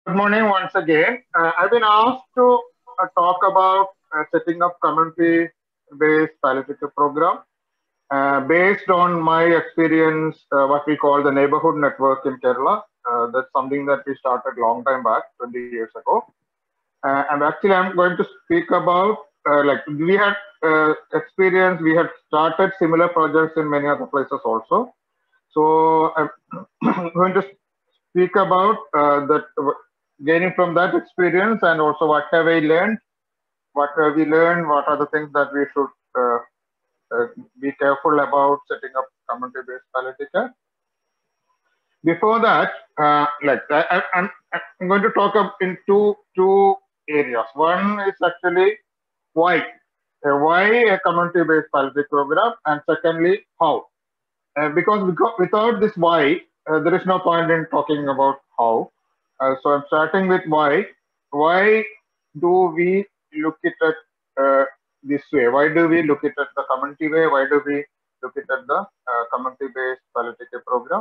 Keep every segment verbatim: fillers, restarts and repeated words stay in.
Good morning once again. Uh, I've been asked to uh, talk about uh, setting up community-based palliative program uh, based on my experience, uh, what we call the neighborhood network in Kerala. Uh, that's something that we started long time back, twenty years ago. Uh, and actually, I'm going to speak about uh, like we had uh, experience, we had started similar projects in many other places also. So I'm going to speak about uh, that gaining from that experience and also what have I learned, what have we learned, what are the things that we should uh, uh, be careful about setting up community-based palliative care. Before that, uh, like I, I, I'm, I'm going to talk up in two two areas. One is actually why, uh, why a community-based palliative program, and secondly, how. Uh, because without without this why, uh, there is no point in talking about how. Uh, so I'm starting with why. Why do we look at it uh, this way? Why do we look at it the community way? Why do we look at it the uh, community-based palliative care program?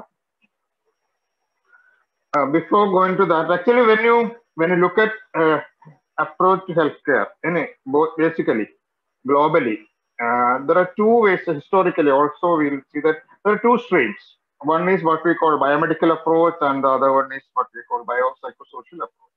Uh, before going to that, actually, when you when you look at uh, approach to healthcare, in it, both basically globally, uh, there are two ways. Historically, also we'll see that there are two streams. One is what we call biomedical approach, and the other one is what we call biopsychosocial approach.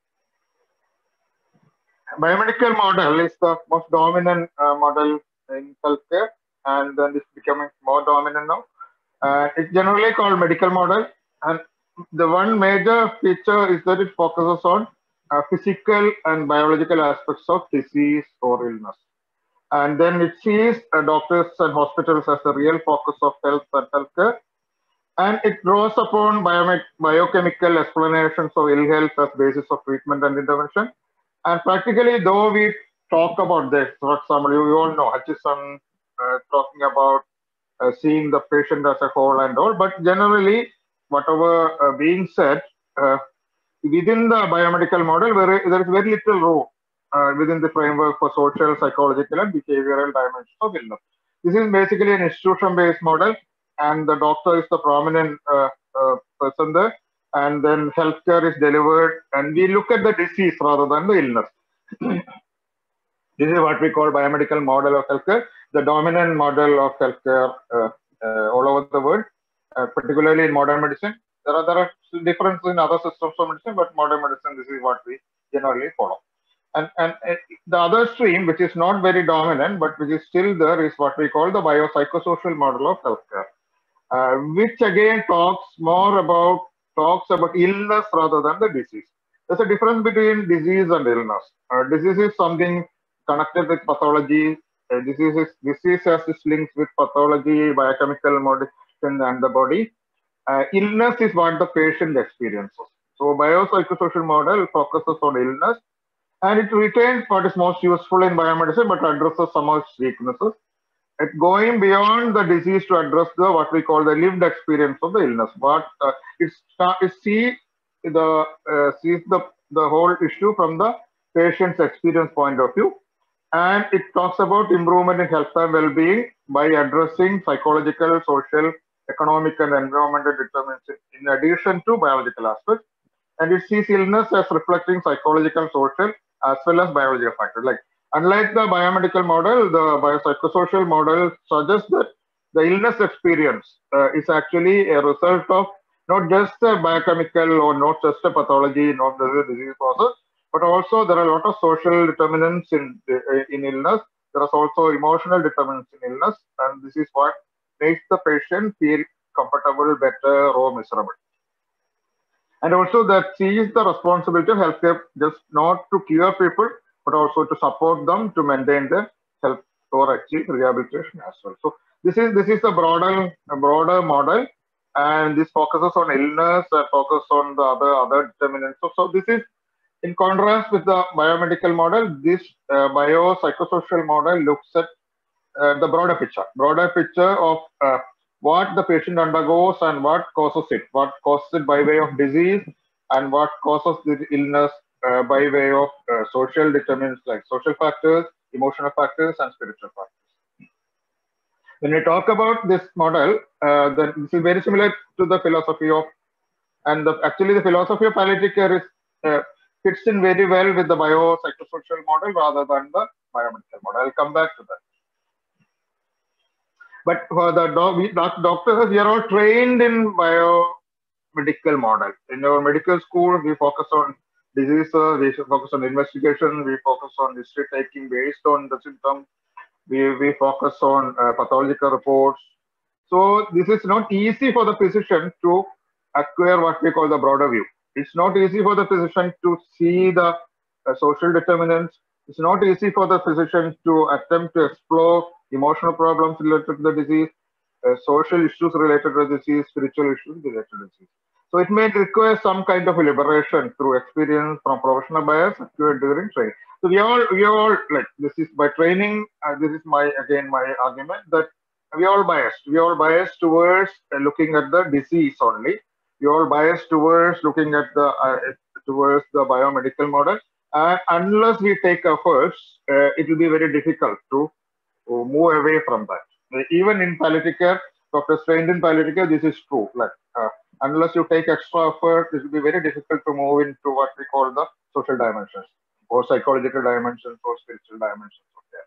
Biomedical model is the most dominant uh, model in healthcare, and then it's becoming more dominant now. Uh, it's generally called medical model, and the one major feature is that it focuses on uh, physical and biological aspects of disease or illness. And then it sees uh, doctors and hospitals as the real focus of health and healthcare. And it draws upon biochemical explanations of ill health as basis of treatment and intervention. And practically, though we talk about this, for example, you, you all know Hutchison uh, talking about uh, seeing the patient as a whole and all, but generally, whatever uh, being said, uh, within the biomedical model, very, there is very little room uh, within the framework for social, psychological, and behavioral dimensions of illness. This is basically an institution-based model, and the doctor is the prominent uh, uh, person there, and then healthcare is delivered, and we look at the disease rather than the illness. This is what we call biomedical model of healthcare, the dominant model of healthcare uh, uh, all over the world, uh, particularly in modern medicine. There are, there are differences in other systems of medicine, but modern medicine, this is what we generally follow. And, and uh, the other stream, which is not very dominant, but which is still there, is what we call the biopsychosocial model of healthcare, uh, which again talks more about, talks about illness rather than the disease. There's a difference between disease and illness. Uh, disease is something connected with pathology. Uh, disease, is, disease has its links with pathology, biochemical modification, and the body. Uh, illness is what the patient experiences. So biopsychosocial model focuses on illness, and it retains what is most useful in biomedicine, but addresses some of its weaknesses. It going beyond the disease to address the what we call the lived experience of the illness. What uh, it, it see the uh, sees the the whole issue from the patient's experience point of view, and it talks about improvement in health and well-being by addressing psychological, social, economic, and environmental determinants in addition to biological aspects. And it sees illness as reflecting psychological, social, as well as biological factors. Like unlike the biomedical model, the biopsychosocial model suggests that the illness experience uh, is actually a result of not just a biochemical or not just a pathology, not just a disease process, but also there are a lot of social determinants in in illness. There is also emotional determinants in illness, and this is what makes the patient feel comfortable, better, or miserable. And also that sees the responsibility of healthcare just not to cure people, but also to support them to maintain their health or achieve rehabilitation as well. So this is this is a broader a broader model, and this focuses on illness and focus on the other other determinants. So, so this is in contrast with the biomedical model. This uh, biopsychosocial model looks at uh, the broader picture, broader picture of uh, what the patient undergoes and what causes it, what causes it by way of disease, and what causes the illness uh, by way of uh, social determinants like social factors, emotional factors, and spiritual factors. When we talk about this model, uh, then this is very similar to the philosophy of, and the, actually the philosophy of palliative care is uh, fits in very well with the biopsychosocial model rather than the biomedical model. I'll come back to that. But for the doc, we, doc, doctors, we are all trained in biomedical model. In our medical school, we focus on diseases, we focus on investigation, we focus on history taking based on the symptoms, we, we focus on uh, pathological reports. So this is not easy for the physician to acquire what we call the broader view. It's not easy for the physician to see the uh, social determinants. It's not easy for the physician to attempt to explore emotional problems related to the disease, uh, social issues related to the disease, spiritual issues related to the disease. So it may require some kind of liberation through experience from professional bias acquired during training. So we all, we all like this is by training. Uh, this is my again my argument that we are all biased. We are all biased towards uh, looking at the disease only. We are all biased towards looking at the uh, towards the biomedical model. And unless we take efforts, uh, it will be very difficult to, to move away from that. Even in palliative care, doctors trained in palliative care, this is true. Like uh, unless you take extra effort, it will be very difficult to move into what we call the social dimensions, or psychological dimensions, or spiritual dimensions of care.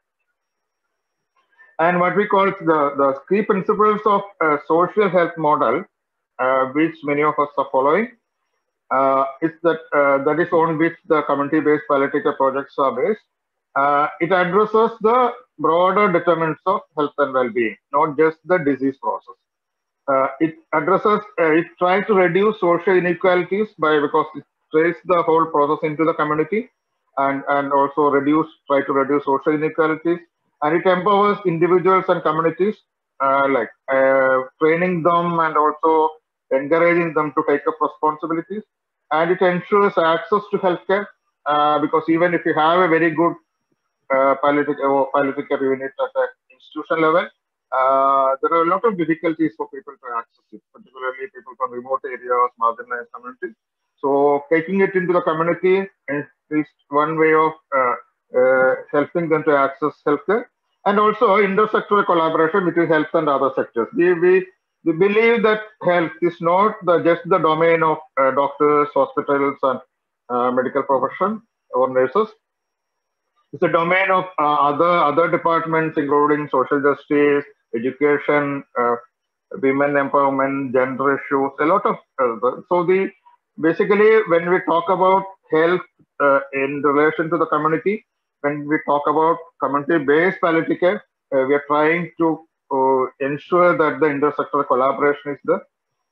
And what we call the, the key principles of uh, social health model, uh, which many of us are following, uh, is that uh, that is on which the community-based palliative care projects are based. Uh, it addresses the broader determinants of health and well-being, not just the disease process. Uh, it addresses, uh, it tries to reduce social inequalities by because it traces the whole process into the community, and and also reduce, try to reduce social inequalities, and it empowers individuals and communities, uh, like uh, training them and also encouraging them to take up responsibilities, and it ensures access to healthcare, uh, because even if you have a very good uh, palliative, uh, palliative care unit at an institution level, Uh, there are a lot of difficulties for people to access it, particularly people from remote areas, marginalized communities. So taking it into the community is one way of uh, uh, helping them to access healthcare, and also intersectoral collaboration between health and other sectors. We, we, we believe that health is not the, just the domain of uh, doctors, hospitals, and uh, medical profession or nurses. It's a domain of uh, other other departments, including social justice, education, uh, women empowerment, gender issues, a lot of. Uh, so the basically, when we talk about health uh, in relation to the community, when we talk about community-based palliative care, uh, we are trying to uh, ensure that the intersectoral collaboration is there.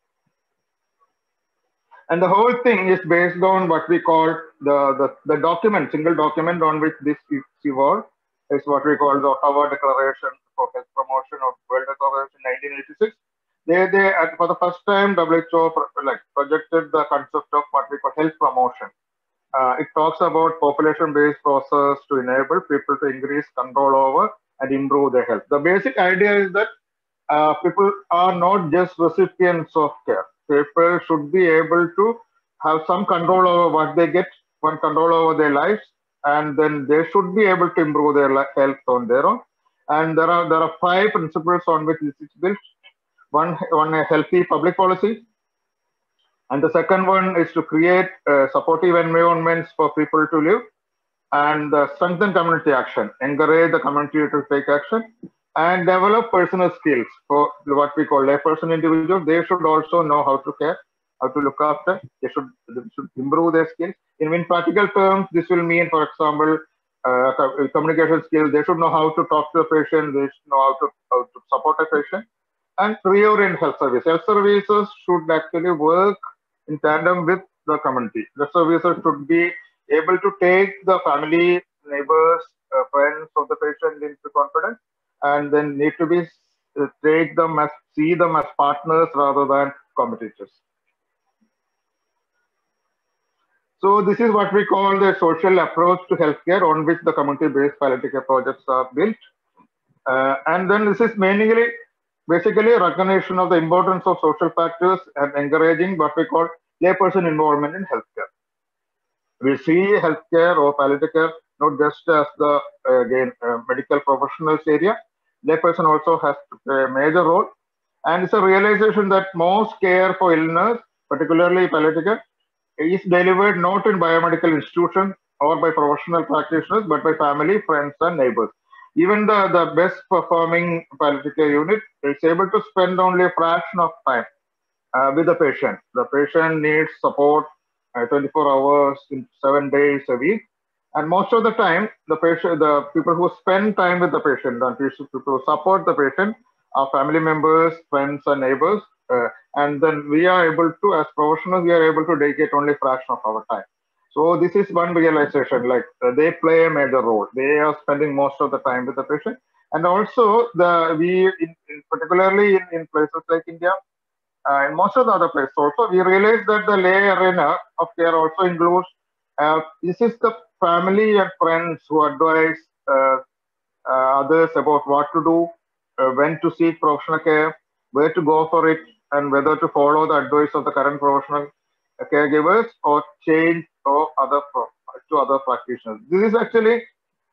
And the whole thing is based on what we call the, the, the document, single document on which this is evolved, is what we call the Ottawa Declaration for Health Promotion of World Health Organization in nineteen eighty-six. They, they for the first time, W H O like, projected the concept of what we call health promotion. Uh, it talks about population-based process to enable people to increase control over and improve their health. The basic idea is that uh, people are not just recipients of care. People should be able to have some control over what they get, one control over their lives, and then they should be able to improve their health on their own. And there are there are five principles on which this is built. One, one a healthy public policy, and the second one is to create uh, supportive environments for people to live, and uh, strengthen community action, encourage the community to take action, and develop personal skills for what we call layperson individuals. They should also know how to care, how to look after. They should, they should improve their skills. In, in practical terms, this will mean, for example, uh, communication skills. They should know how to talk to a patient. They should know how to, how to support a patient. And reorient health service. Health services should actually work in tandem with the community. The services should be able to take the family, neighbors, uh, friends of the patient into confidence, and then need to be uh, take them as see them as partners rather than competitors. So this is what we call the social approach to healthcare, on which the community-based palliative care projects are built. Uh, and then this is mainly basically a recognition of the importance of social factors and encouraging what we call layperson involvement in healthcare. We see healthcare or palliative care not just as the uh, again uh, medical professionals area. Layperson also has a major role, and it's a realization that most care for illness, particularly palliative care, is delivered not in biomedical institutions or by professional practitioners, but by family, friends, and neighbors. Even the, the best performing palliative care unit is able to spend only a fraction of time uh, with the patient. The patient needs support uh, twenty-four hours in seven days a week. And most of the time, the patient, the people who spend time with the patient and people who support the patient are family members, friends, and neighbors. Uh, and then we are able to, as professionals, we are able to dedicate only a fraction of our time. So this is one realization, like uh, they play a major role. They are spending most of the time with the patient. And also, the we, in, in particularly in, in places like India, uh, in most of the other places also, we realize that the lay arena of care also includes, uh, this is the family and friends who advise uh, uh, others about what to do, uh, when to seek professional care, where to go for it, and whether to follow the advice of the current professional caregivers or change or other to other practitioners. This is actually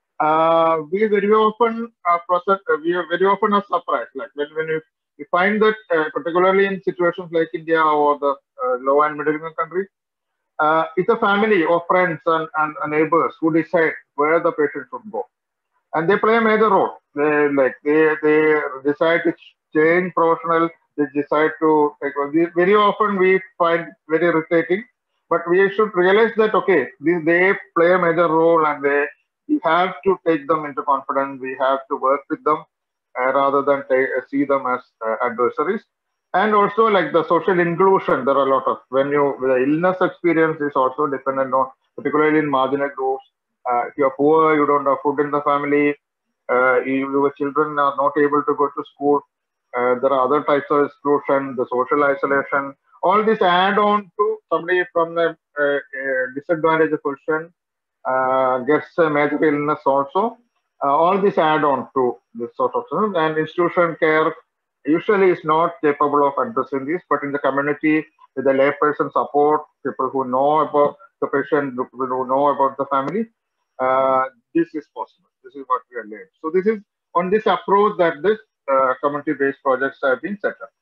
uh, we very often uh, process, uh, we are very often are surprised. Like when when you, we find that uh, particularly in situations like India or the uh, low and middle income countries, uh, it's a family or friends and, and, and neighbors who decide where the patient should go, and they play a major role. They like they they decide to change professional. They decide to like, very often we find very irritating, but we should realize that okay, these they play a major role, and they we have to take them into confidence. We have to work with them uh, rather than take, uh, see them as uh, adversaries. And also like the social inclusion, there are a lot of when you the illness experience is also dependent on particularly in marginal groups. Uh, if you're poor, you don't have food in the family, uh, you, your children are not able to go to school. Uh, there are other types of exclusion, the social isolation. All this add on to somebody from the uh, uh, disadvantaged position uh, gets a major illness also. Uh, all this add on to this sort of thing. And institution care usually is not capable of addressing this, but in the community, with the layperson support, people who know about the patient, people who know about the family, uh, this is possible. This is what we are learning. So this is on this approach that this uh, community-based projects have been set up.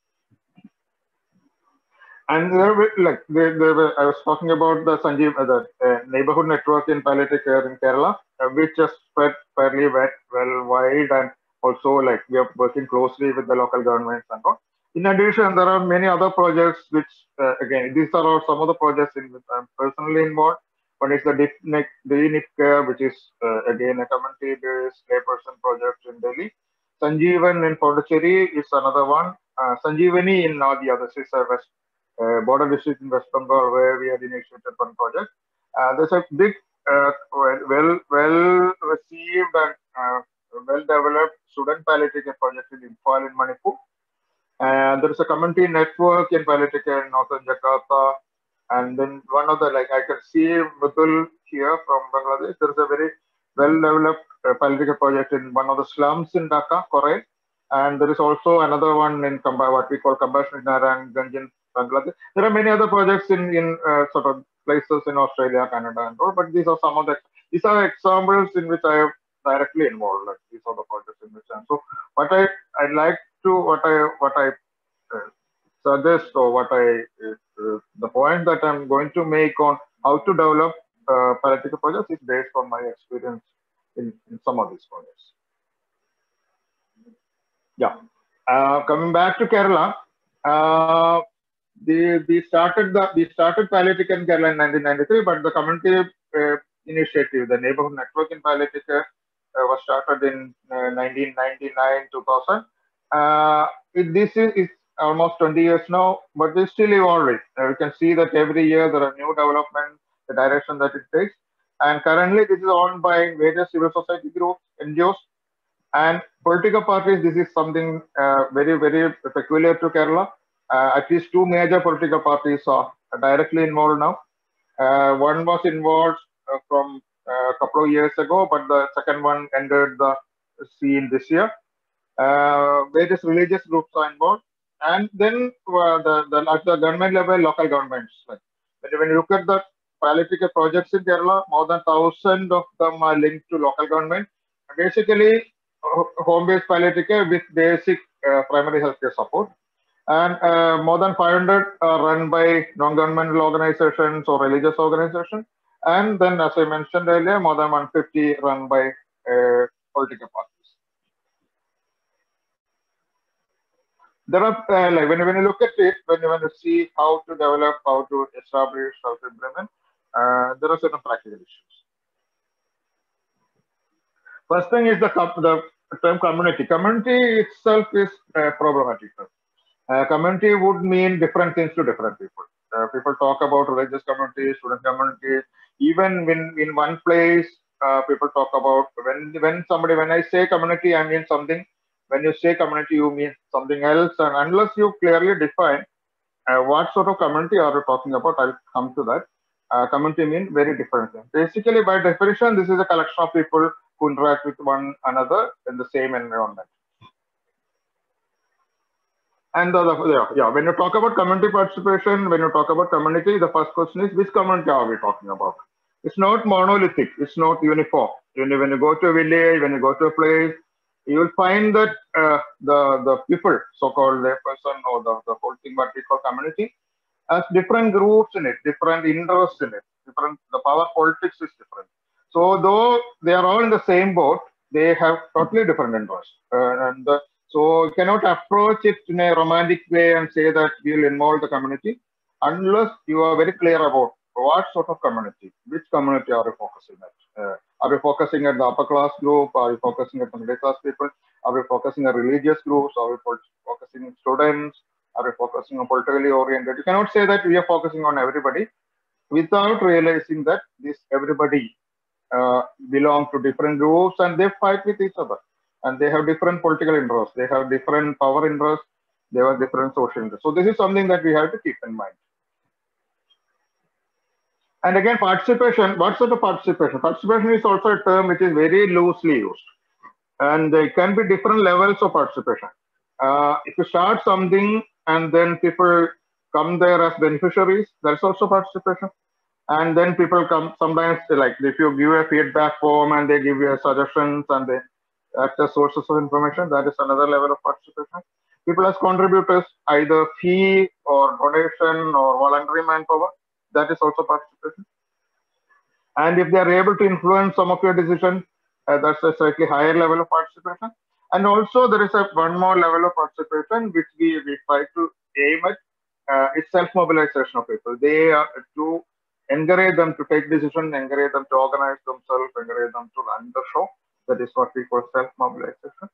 And there were, like there, there were, I was talking about the Sanjeev, uh, the uh, neighborhood network in palliative care in Kerala, uh, which has spread fairly well, well wide, and also like we are working closely with the local governments and all. In addition, there are many other projects which, uh, again, these are all some of the projects in which I'm personally involved. One is the DNIC Care, which is uh, again a community-based layperson project in Delhi. Sanjeevan in Pondicherry is another one. Uh, Sanjeevani in Nadia, this is a West uh, border district in West Bengal where we had initiated one project. Uh, there's a big, uh, well, well received and uh, well developed student palliative care project in Imphal in Manipur. And there is a community network in palliative care in northern Jakarta. And then one of the, like I can see Mutul here from Bangladesh, there is a very well developed uh, palliative care project in one of the slums in Dhaka, Korea. And there is also another one in what we call Compassionate Naranganj in Bangladesh. There are many other projects in, in uh, sort of places in Australia, Canada, and all, but these are some of the, these are examples in which I am directly involved. Like these are the projects in which I am. So what I, I like to, what I, what I uh, suggest or what I, uh, the point that I'm going to make on how to develop uh, palliative projects is based on my experience in, in some of these projects. Yeah. Uh, coming back to Kerala, uh, the, we started the we started palliative care in Kerala in nineteen ninety-three, but the community uh, initiative, the neighborhood network in palliative care, uh, was started in uh, nineteen ninety-nine two thousand. Uh, it, this is, is almost twenty years now, but it's still evolving. Uh, you can see that every year there are new developments, the direction that it takes. And currently, this is owned by various civil society groups, N G Os, and political parties. This is something uh, very, very peculiar to Kerala. Uh, at least two major political parties are directly involved now. Uh, one was involved uh, from uh, a couple of years ago, but the second one entered the scene this year. Uh, various religious groups are involved. And then uh, the, the, at the government level, local governments. Like, when you look at the palliative care projects in Kerala, more than one thousand of them are linked to local government. Basically, home-based palliative care with basic uh, primary healthcare support. And uh, more than five hundred are run by non-governmental organizations or religious organizations. And then, as I mentioned earlier, more than one hundred fifty run by uh, political parties. There are, uh, like when, when you look at it, when you want to see how to develop, how to establish, how to implement, uh, there are certain practical issues. First thing is the, the term community. Community itself is uh, problematic. Uh, community would mean different things to different people. Uh, people talk about religious communities, student communities. Even when in one place, uh, people talk about when when somebody when I say community, I mean something. When you say community, you mean something else. And unless you clearly define uh, what sort of community are you talking about, I'll come to that. Uh, community means very different things. Basically, by definition, this is a collection of people who interact with one another in the same environment. And the, yeah, yeah, when you talk about community participation, when you talk about community, the first question is which community are we talking about? It's not monolithic, it's not uniform. When you, when you go to a village, when you go to a place, you will find that uh, the, the people, so-called layperson or the, the whole thing what we call community, has different groups in it, different interests in it, different, the power politics is different. So though they are all in the same boat, they have totally different interests. Uh, and the, so you cannot approach it in a romantic way and say that we will involve the community unless you are very clear about what sort of community, which community are you focusing at. Uh, are we focusing at the upper class group? Are we focusing at the middle class people? Are we focusing on religious groups? Are we focusing on students? Are we focusing on politically oriented? You cannot say that we are focusing on everybody without realizing that this everybody uh, belong to different groups and they fight with each other. And they have different political interests. They have different power interests. They have different social interests. So this is something that we have to keep in mind. And again, participation, what sort of participation? Participation is also a term which is very loosely used. And there can be different levels of participation. Uh, if you start something and then people come there as beneficiaries, that's also participation. And then people come sometimes, like if you give a feedback form and they give you suggestions and they act as sources of information, that is another level of participation. People as contributors, either fee or donation or voluntary manpower, that is also participation. And if they are able to influence some of your decisions, uh, that's a slightly higher level of participation. And also there is a one more level of participation which we, we try to aim at. Uh, it's self-mobilization of people. They are to encourage them to take decisions, encourage them to organize themselves, encourage them to run the show. That is what we call self-mobilization.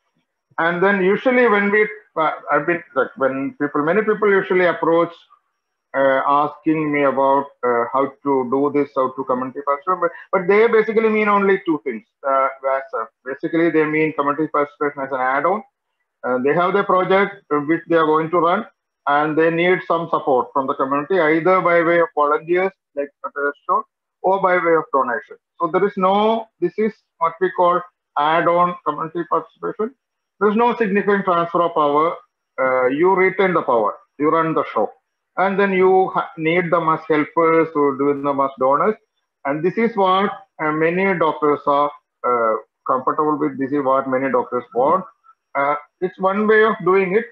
And then usually when we, uh, I've been like when people, many people usually approach uh, asking me about uh, how to do this, how to community participation, but, but they basically mean only two things. Uh, uh, basically, they mean community participation as an add-on. Uh, they have their project which they are going to run, and they need some support from the community, either by way of volunteers, like show, or by way of donation. So there is no, this is what we call add-on community participation. There is no significant transfer of power. Uh, you retain the power, you run the show. And then you need them as helpers or do them as donors. And this is what uh, many doctors are uh, comfortable with. This is what many doctors want. Uh, it's one way of doing it.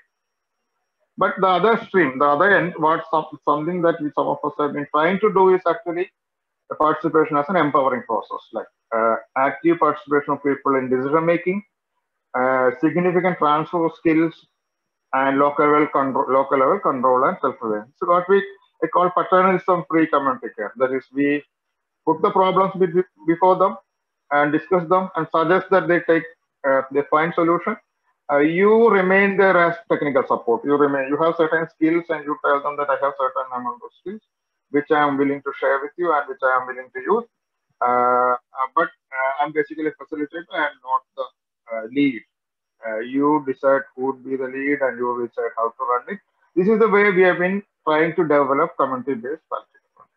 But the other stream, the other end, what some, something that we, some of us have been trying to do is actually the participation as an empowering process, like uh, active participation of people in decision making, uh, significant transfer of skills, and local level control, local level control and self-reliance. So what we I call paternalism-free community care. That is, we put the problems before them and discuss them and suggest that they take, uh, they find solution. Uh, you remain there as technical support. You remain, you have certain skills and you tell them that I have certain amount of skills, which I am willing to share with you and which I am willing to use. Uh, uh, but uh, I'm basically a facilitator and not the uh, lead. Uh, you decide who would be the lead and you decide how to run it. This is the way we have been trying to develop community-based practice.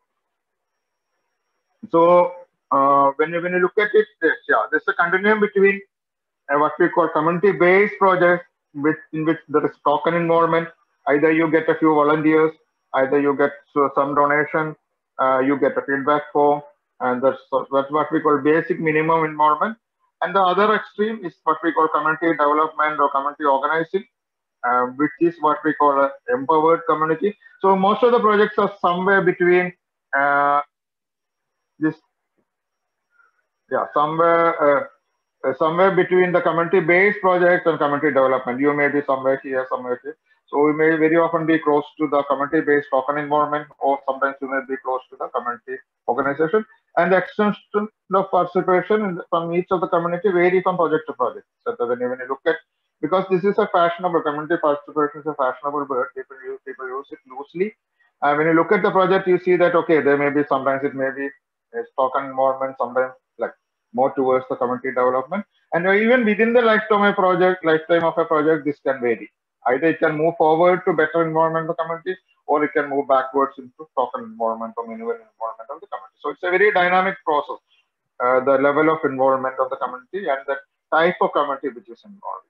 So uh, when, you, when you look at it, yes, yeah, there's a continuum between uh, what we call community-based projects with, in which there is token involvement. Either you get a few volunteers, either you get so, some donation, uh, you get a feedback form, and that's, that's what we call basic minimum involvement. And the other extreme is what we call community development or community organizing. uh, which is what we call an empowered community. So most of the projects are somewhere between uh, this, yeah, somewhere uh, uh, somewhere between the community-based projects and community development. You may be somewhere here, somewhere here. So we may very often be close to the community-based token environment, or sometimes you may be close to the community organization. And the extension of participation in the, from each of the community vary from project to project. So when you, when you look at, because this is a fashionable, community participation is a fashionable word, people use, people use it loosely. And when you look at the project, you see that, okay, there may be, sometimes it may be a token environment, sometimes like more towards the community development. And even within the lifetime of a project, lifetime of a project, this can vary. Either it can move forward to better environment of the community, or it can move backwards into token environment or manual environment of the community. So it's a very dynamic process, uh, the level of involvement of the community and the type of community which is involved.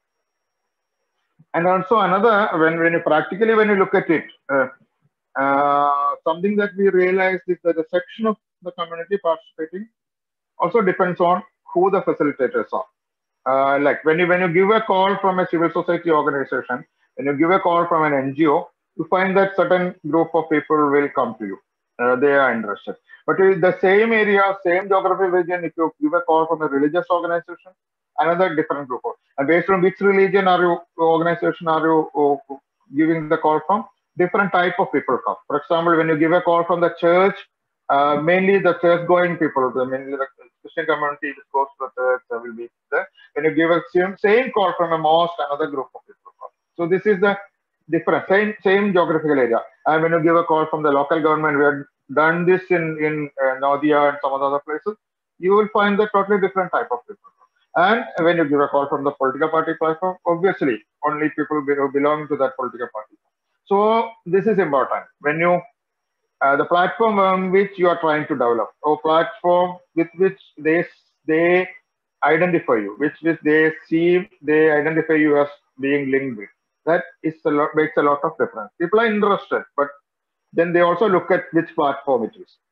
And also another, when, when you practically, when you look at it, uh, uh, something that we realized is that the section of the community participating also depends on who the facilitators are. Uh, like when you when you give a call from a civil society organization, when you give a call from an N G O, you find that certain group of people will come to you. Uh, they are interested. But in the same area, same geographical region, if you give a call from a religious organization, another different group. And based on which religion are you, organization are you uh, giving the call from? Different type of people come. For example, when you give a call from the church, uh, mainly the church-going people, the mainly the Christian community that goes to the church uh, will be there. When you give a same, same call from a mosque, another group of people come. So this is the different, same same geographical area. And when you give a call from the local government, we have done this in in uh, Nadia and some other places, you will find the totally different type of people. And when you give a call from the political party platform, obviously only people who belong to that political party. So this is important. When you uh, the platform on which you are trying to develop, or platform with which they they identify you, which which they see they identify you as being linked with. That is a lot, makes a lot of difference. People are interested, but then they also look at which platform it is.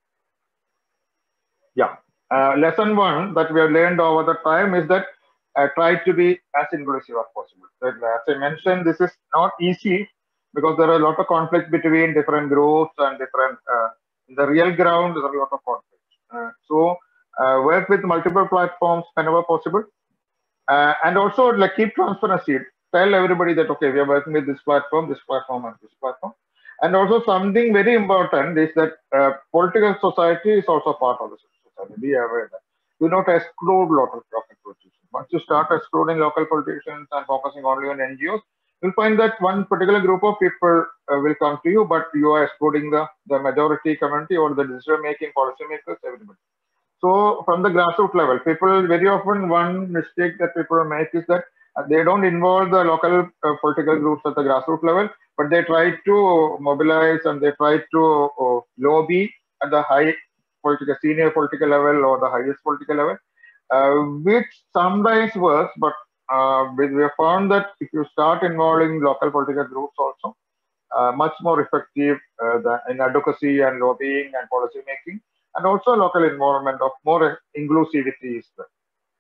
Yeah. Uh, lesson one that we have learned over the time is that uh, try to be as inclusive as possible. So, as I mentioned, this is not easy because there are a lot of conflict between different groups and different, uh, in the real ground, there are a lot of conflict. Uh, so uh, work with multiple platforms whenever possible. Uh, and also like keep transparency. Tell everybody that, okay, we are working with this platform, this platform, and this platform. And also something very important is that uh, political society is also part of the society. Be aware that. Do not exclude local, local politicians. Once you start excluding local politicians and focusing only on N G Os, you'll find that one particular group of people uh, will come to you, but you are excluding the, the majority community or the decision-making policymakers, everybody. So from the grassroots level, people very often, one mistake that people make is that they don't involve the local uh, political groups at the grassroots level, but they try to mobilize and they try to uh, lobby at the high political, senior political level or the highest political level, uh, which sometimes works, but uh, we have found that if you start involving local political groups also, uh, much more effective uh, the, in advocacy and lobbying and policy making, and also local involvement of more inclusivity is there.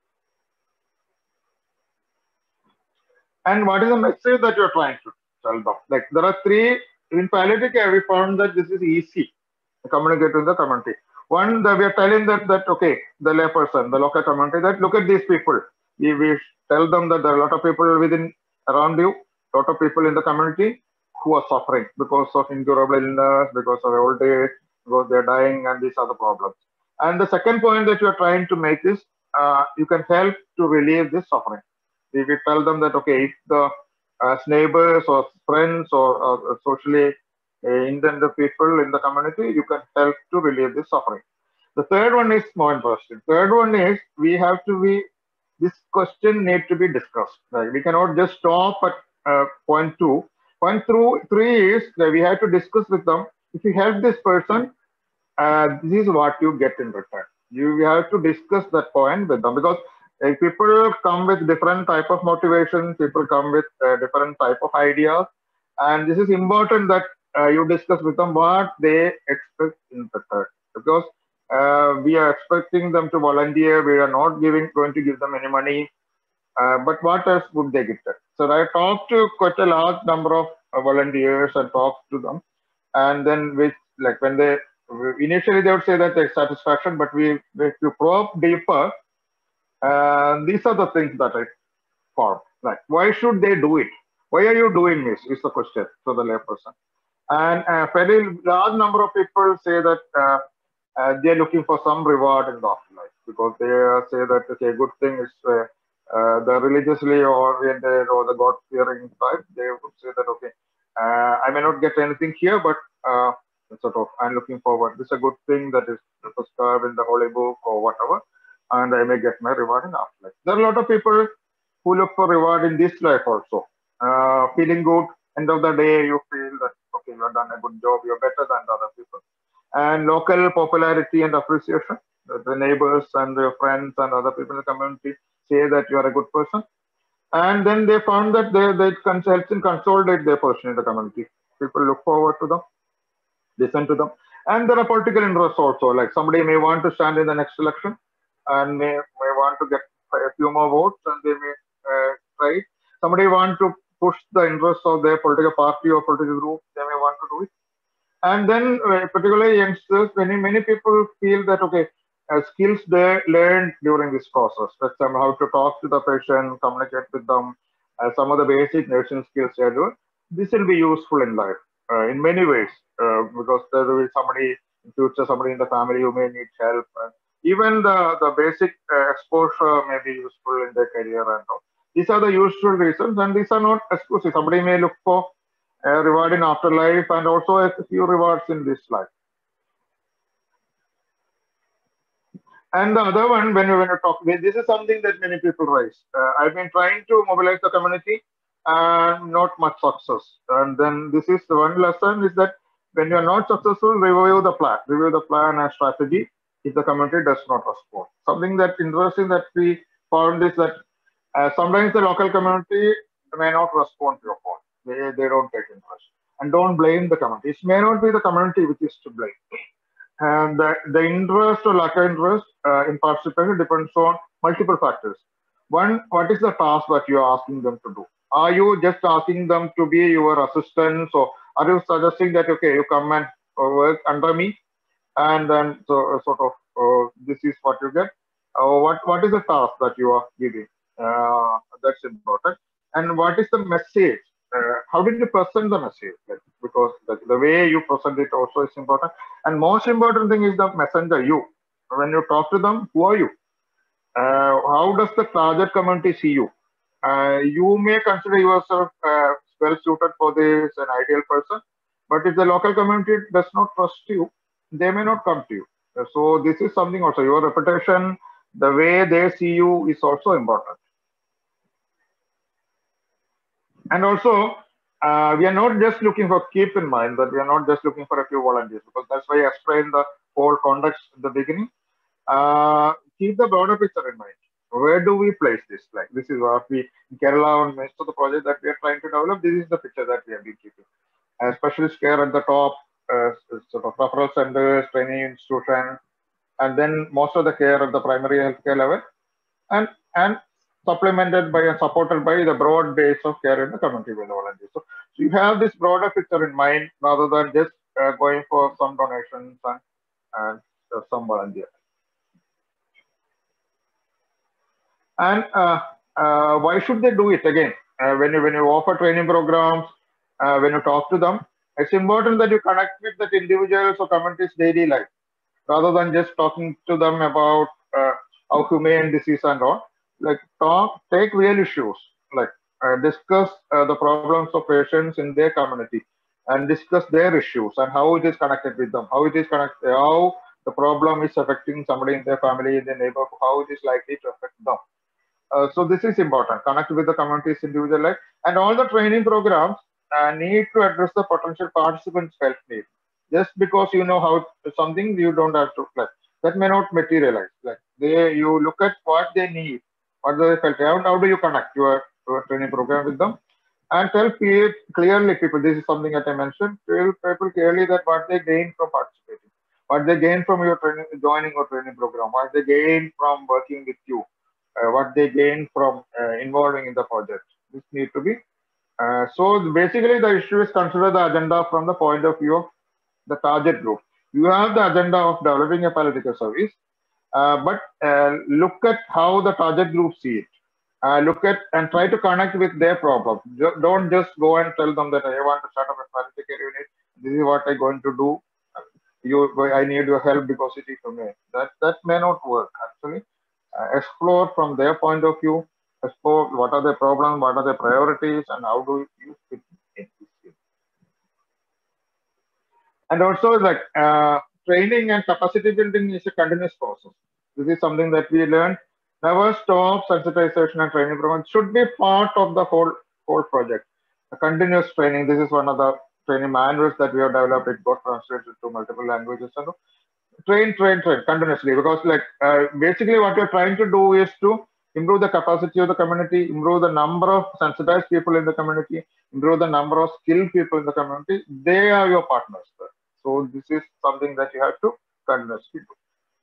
And what is the message that you're trying to tell them? Like there are three, in palliative care, we found that this is easy to communicate with the community. One, that we are telling that, that okay, the layperson, the local community, that look at these people. We, we tell them that there are a lot of people within, around you, a lot of people in the community who are suffering because of incurable illness, because of old age, because they're dying, and these are the problems. And the second point that you are trying to make is uh, you can help to relieve this suffering. If you tell them that, okay, if the uh, neighbors or friends or uh, socially uh, intended people in the community, you can help to relieve this suffering. The third one is more interesting. Third one is we have to be, this question needs to be discussed. Like we cannot just stop at uh, point two. Point through three is that we have to discuss with them. If you help this person, uh, this is what you get in return. You have to discuss that point with them because uh, people come with different type of motivation. People come with uh, different type of ideas, and this is important that uh, you discuss with them what they expect in return. Because uh, we are expecting them to volunteer. We are not giving going to give them any money. Uh, but what else would they get? So I talked to quite a large number of uh, volunteers and talked to them, and then with like when they initially they would say that there's satisfaction, but we if you probe deeper, uh, these are the things that I found. Like why should they do it? Why are you doing this? Is the question to the layperson. And a very large number of people say that uh, uh, they're looking for some reward in the afterlife because they uh, say that okay, a good thing is uh, uh, the religiously oriented or the God-fearing type. They would say that okay, uh, I may not get anything here, but uh, sort of I'm looking forward. This is a good thing that is prescribed in the holy book or whatever, and I may get my reward in afterlife. There are a lot of people who look for reward in this life also. Uh, feeling good, end of the day, you feel that, okay, you've done a good job, you're better than the other people. And local popularity and appreciation, the, the neighbors and your friends and other people in the community say that you are a good person. And then they found that they, they can help in consolidate their position in the community. People look forward to them, listen to them. And there are political interests also, like somebody may want to stand in the next election and may, may want to get a few more votes and they may uh, try it. Somebody want to push the interests of their political party or political group, they may want to do it. And then uh, particularly youngsters, many, many people feel that, okay, uh, skills they learned during this process, for example, how to talk to the patient, communicate with them, uh, some of the basic nursing skills they are doing, this will be useful in life uh, in many ways uh, because there will be somebody in future, somebody in the family who may need help. And even the, the basic uh, exposure may be useful in their career and all. These are the useful reasons, and these are not exclusive. Somebody may look for a reward in afterlife and also a few rewards in this life. And the other one, when you when you talk, this is something that many people raise. Uh, I've been trying to mobilize the community, and not much success. And then this is the one lesson is that when you are not successful, review the plan, review the plan and strategy if the community does not respond. Something that interesting that we found is that uh, sometimes the local community may not respond to your phone. They, they don't take interest. And don't blame the community. It may not be the community which is to blame. And the, the interest or lack of interest uh, in participation depends on multiple factors. One, what is the task that you are asking them to do? Are you just asking them to be your assistants, or are you suggesting that, okay, you come and uh, work under me, and then so, uh, sort of uh, this is what you get? Uh, what, what is the task that you are giving? Uh, that's important. And what is the message? Uh, how did you present the message? Like, because the, the way you present it also is important. And most important thing is the messenger, you. When you talk to them, who are you? Uh, how does the target community see you? Uh, you may consider yourself uh, well suited for this, an ideal person, but if the local community does not trust you, they may not come to you. So this is something also, your reputation, the way they see you is also important. And also, uh, we are not just looking for, keep in mind that we are not just looking for a few volunteers, because that's why I explained the whole context in the beginning. Uh, keep the broader picture in mind. Where do we place this? Like, this is what we, in Kerala, on most of the project that we are trying to develop, this is the picture that we have been keeping. Uh, specialist care at the top, uh, sort of referral centers, training institutions, and then most of the care at the primary healthcare level, and, and supplemented by and supported by the broad base of care in the community with the volunteers. So, so you have this broader picture in mind rather than just uh, going for some donations and, and uh, some volunteers. And uh, uh, why should they do it again? Uh, when you when you offer training programs, uh, when you talk to them, it's important that you connect with that individuals or community's daily life, rather than just talking to them about uh, how humane this is and all. Like talk, take real issues, like uh, discuss uh, the problems of patients in their community, and discuss their issues and how it is connected with them, how it is connected, how the problem is affecting somebody in their family, in their neighborhood, how it is likely to affect them. Uh, so this is important. Connect with the community's individual life, and all the training programs uh, need to address the potential participants' health needs. Just because you know how something, you don't have to like that may not materialize. Like they, you look at what they need, what they felt. How, how do you connect your, your training program with them, and tell people clearly people. This is something that I mentioned. Tell people clearly that what they gain from participating, what they gain from your training, joining your training program, what they gain from working with you. uh, what they gain from uh, involving in the project. This need to be. Uh, so basically, the issue is consider the agenda from the point of view of the target group. You have the agenda of developing a palliative service, uh, but uh, look at how the target group see it. Uh, look at and try to connect with their problem. Don't just go and tell them that I want to start up a palliative care unit. This is what I'm going to do. You, I need your help because it is from me. That that may not work actually. Uh, explore from their point of view. Explore what are their problems, what are their priorities, and how do you fit in this. And also, like uh, training and capacity building is a continuous process. This is something that we learned. Never stop. Sensitization and training program should be part of the whole whole project. A continuous training. This is one of the training manuals that we have developed. It got translated to multiple languages. And train, train, train continuously, because like uh, basically what you're trying to do is to improve the capacity of the community, improve the number of sensitized people in the community, improve the number of skilled people in the community. They are your partners. So this is something that you have to continuously do.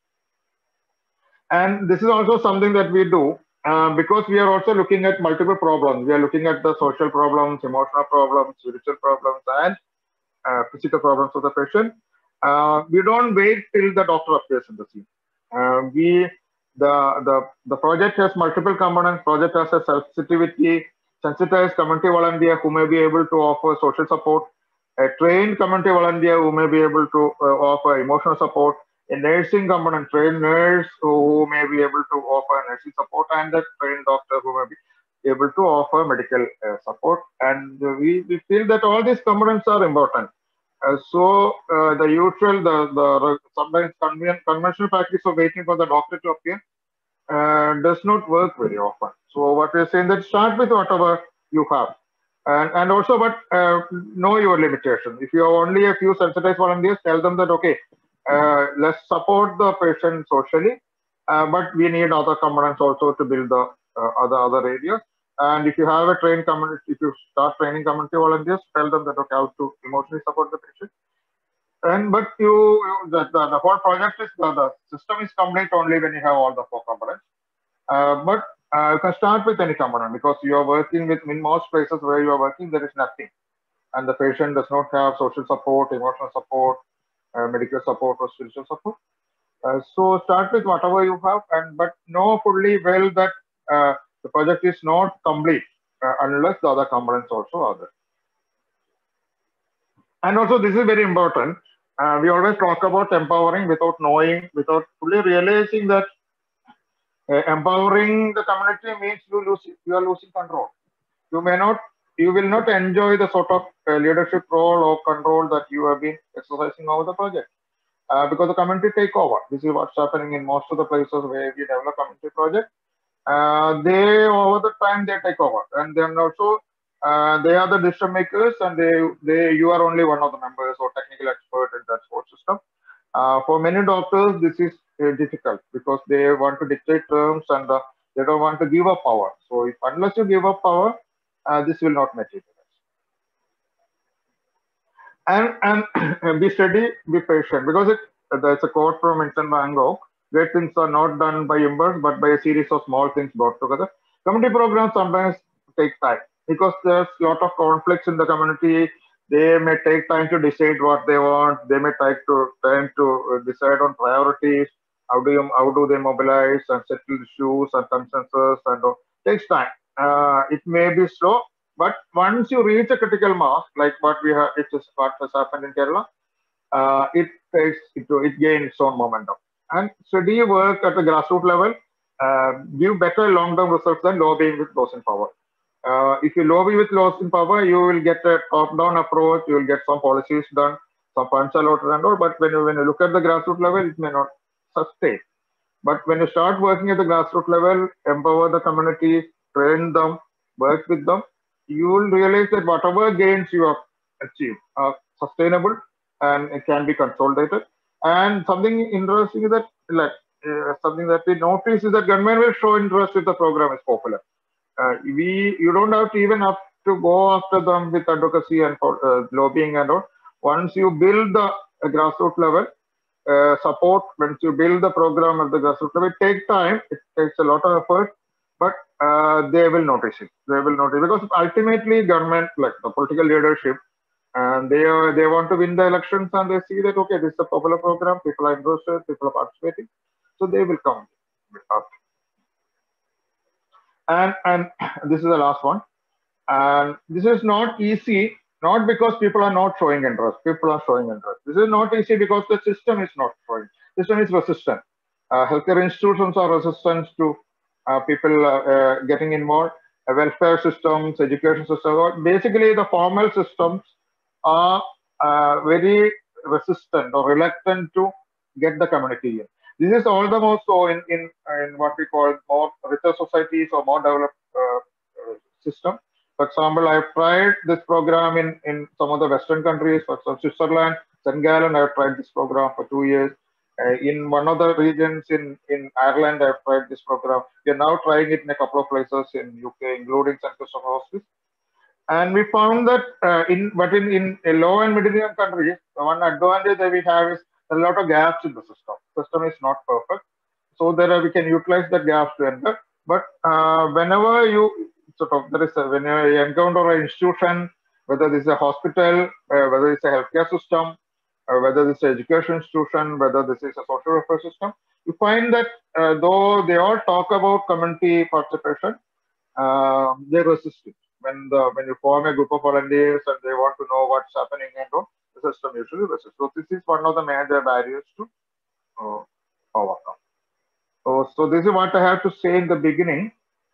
And this is also something that we do uh, because we are also looking at multiple problems. We are looking at the social problems, emotional problems, spiritual problems, and uh, physical problems of the patient. Uh, we don't wait till the doctor appears in the scene. Uh, we the the the project has multiple components. Project has a sensitivity, sensitized community volunteer who may be able to offer social support, a trained community volunteer who may be able to uh, offer emotional support, a nursing component, trained nurse who may be able to offer nursing support, and a trained doctor who may be able to offer medical uh, support. And we, we feel that all these components are important. Uh, so uh, the usual, the, the sometimes conventional practice of waiting for the doctor to appear uh, does not work very often. So what we're saying that start with whatever you have. And, and also, but uh, know your limitations. If you have only a few sensitized volunteers, tell them that, okay, uh, let's support the patient socially, uh, but we need other components also to build the uh, other, other areas. And if you have a trained community, if you start training community volunteers, tell them that, okay, how to emotionally support the patient. And but you, you the, the, the whole project is, the, the system is complete only when you have all the four components. Uh, but uh, you can start with any component because you are working with, in most places where you are working, there is nothing. And the patient does not have social support, emotional support, uh, medical support, or spiritual support. Uh, so start with whatever you have, and but know fully well that uh, the project is not complete uh, unless the other components also are there. And also, this is very important. Uh, we always talk about empowering without knowing, without fully realizing that uh, empowering the community means you lose, you are losing control. You may not, you will not enjoy the sort of uh, leadership role or control that you have been exercising over the project. Uh, because the community take over. This is what's happening in most of the places where we develop community projects. Uh, they, over the time, they take over. And then also, uh, they are the decision makers, and they, they, you are only one of the members or technical expert in that support system. Uh, for many doctors, this is uh, difficult because they want to dictate terms and uh, they don't want to give up power. So if unless you give up power, uh, this will not materialize. And, and be steady, be patient, because it, there's a quote from Vincent van Gogh: great things are not done by impulse, but by a series of small things brought together. Community programs sometimes take time because there's a lot of conflicts in the community. They may take time to decide what they want. They may take to, time to decide on priorities. How do you, how do they mobilize and settle issues and consensus, and uh, takes time. Uh, it may be slow, but once you reach a critical mass, like what we have, it is what has happened in Kerala, uh, it takes it, it gains its own momentum. And steady work at the grassroots level uh, give better long-term results than lobbying with those in power. Uh, if you lobby with those in power, you will get a top-down approach. You will get some policies done, some funds allotted and all. But when you when you look at the grassroots level, it may not sustain. But when you start working at the grassroots level, empower the community, train them, work with them, you will realize that whatever gains you have achieved are sustainable and it can be consolidated. And something interesting is that, like, uh, something that we notice is that government will show interest if the program is popular. Uh, we, you don't have to even have to go after them with advocacy and for, uh, lobbying and all. Once you build the uh, grassroots level uh, support, once you build the program at the grassroots level, it takes time, it takes a lot of effort, uh, they will notice it. They will notice because ultimately government, like the political leadership, and they are, they want to win the elections, and they see that okay, this is a popular program, people are interested, people are participating, so they will come with us. And and this is the last one. And this is not easy, not because people are not showing interest. People are showing interest. This is not easy because the system is not showing. The system is resistant. Uh, healthcare institutions are resistant to uh, people uh, uh, getting involved. Uh, welfare systems, education systems, basically the formal systems are uh, very resistant or reluctant to get the community in. This is all the more so in, in, in what we call more richer societies or more developed uh, uh, systems. For example, I've tried this program in, in some of the Western countries, for example, Switzerland, Saint Gallen, I've tried this program for two years. Uh, in one of the regions in, in Ireland, I've tried this program. We are now trying it in a couple of places in U K, including Saint Christopher Hospice. And we found that uh, in but in, in low and middle income countries, the one advantage that we have is a lot of gaps in the system. The system is not perfect. So there are, we can utilize the gaps to enter. But uh, whenever you sort of, there is a, when you encounter an institution, whether this is a hospital, uh, whether it's a healthcare system, uh, whether this is an education institution, whether this is a social welfare system, you find that uh, though they all talk about community participation, uh, they resist it. When the when you form a group of volunteers and they want to know what's happening and all, the system usually resists. So this is one of the major barriers to uh, overcome. So, so this is what I have to say in the beginning.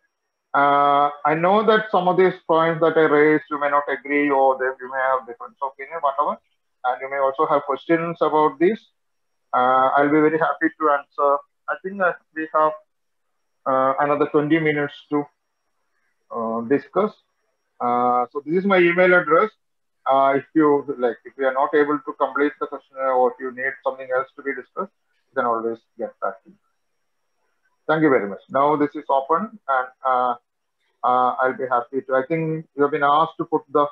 Uh, I know that some of these points that I raised, you may not agree, or they, you may have different opinion, whatever, and you may also have questions about this. Uh, I'll be very happy to answer. I think that we have uh, another twenty minutes to uh, discuss. Uh, so this is my email address. Uh, if you like, if you are not able to complete the questionnaire, or if you need something else to be discussed, you can always get back to me. Thank you very much. Now this is open, and uh, uh, I'll be happy to. I think you have been asked to put the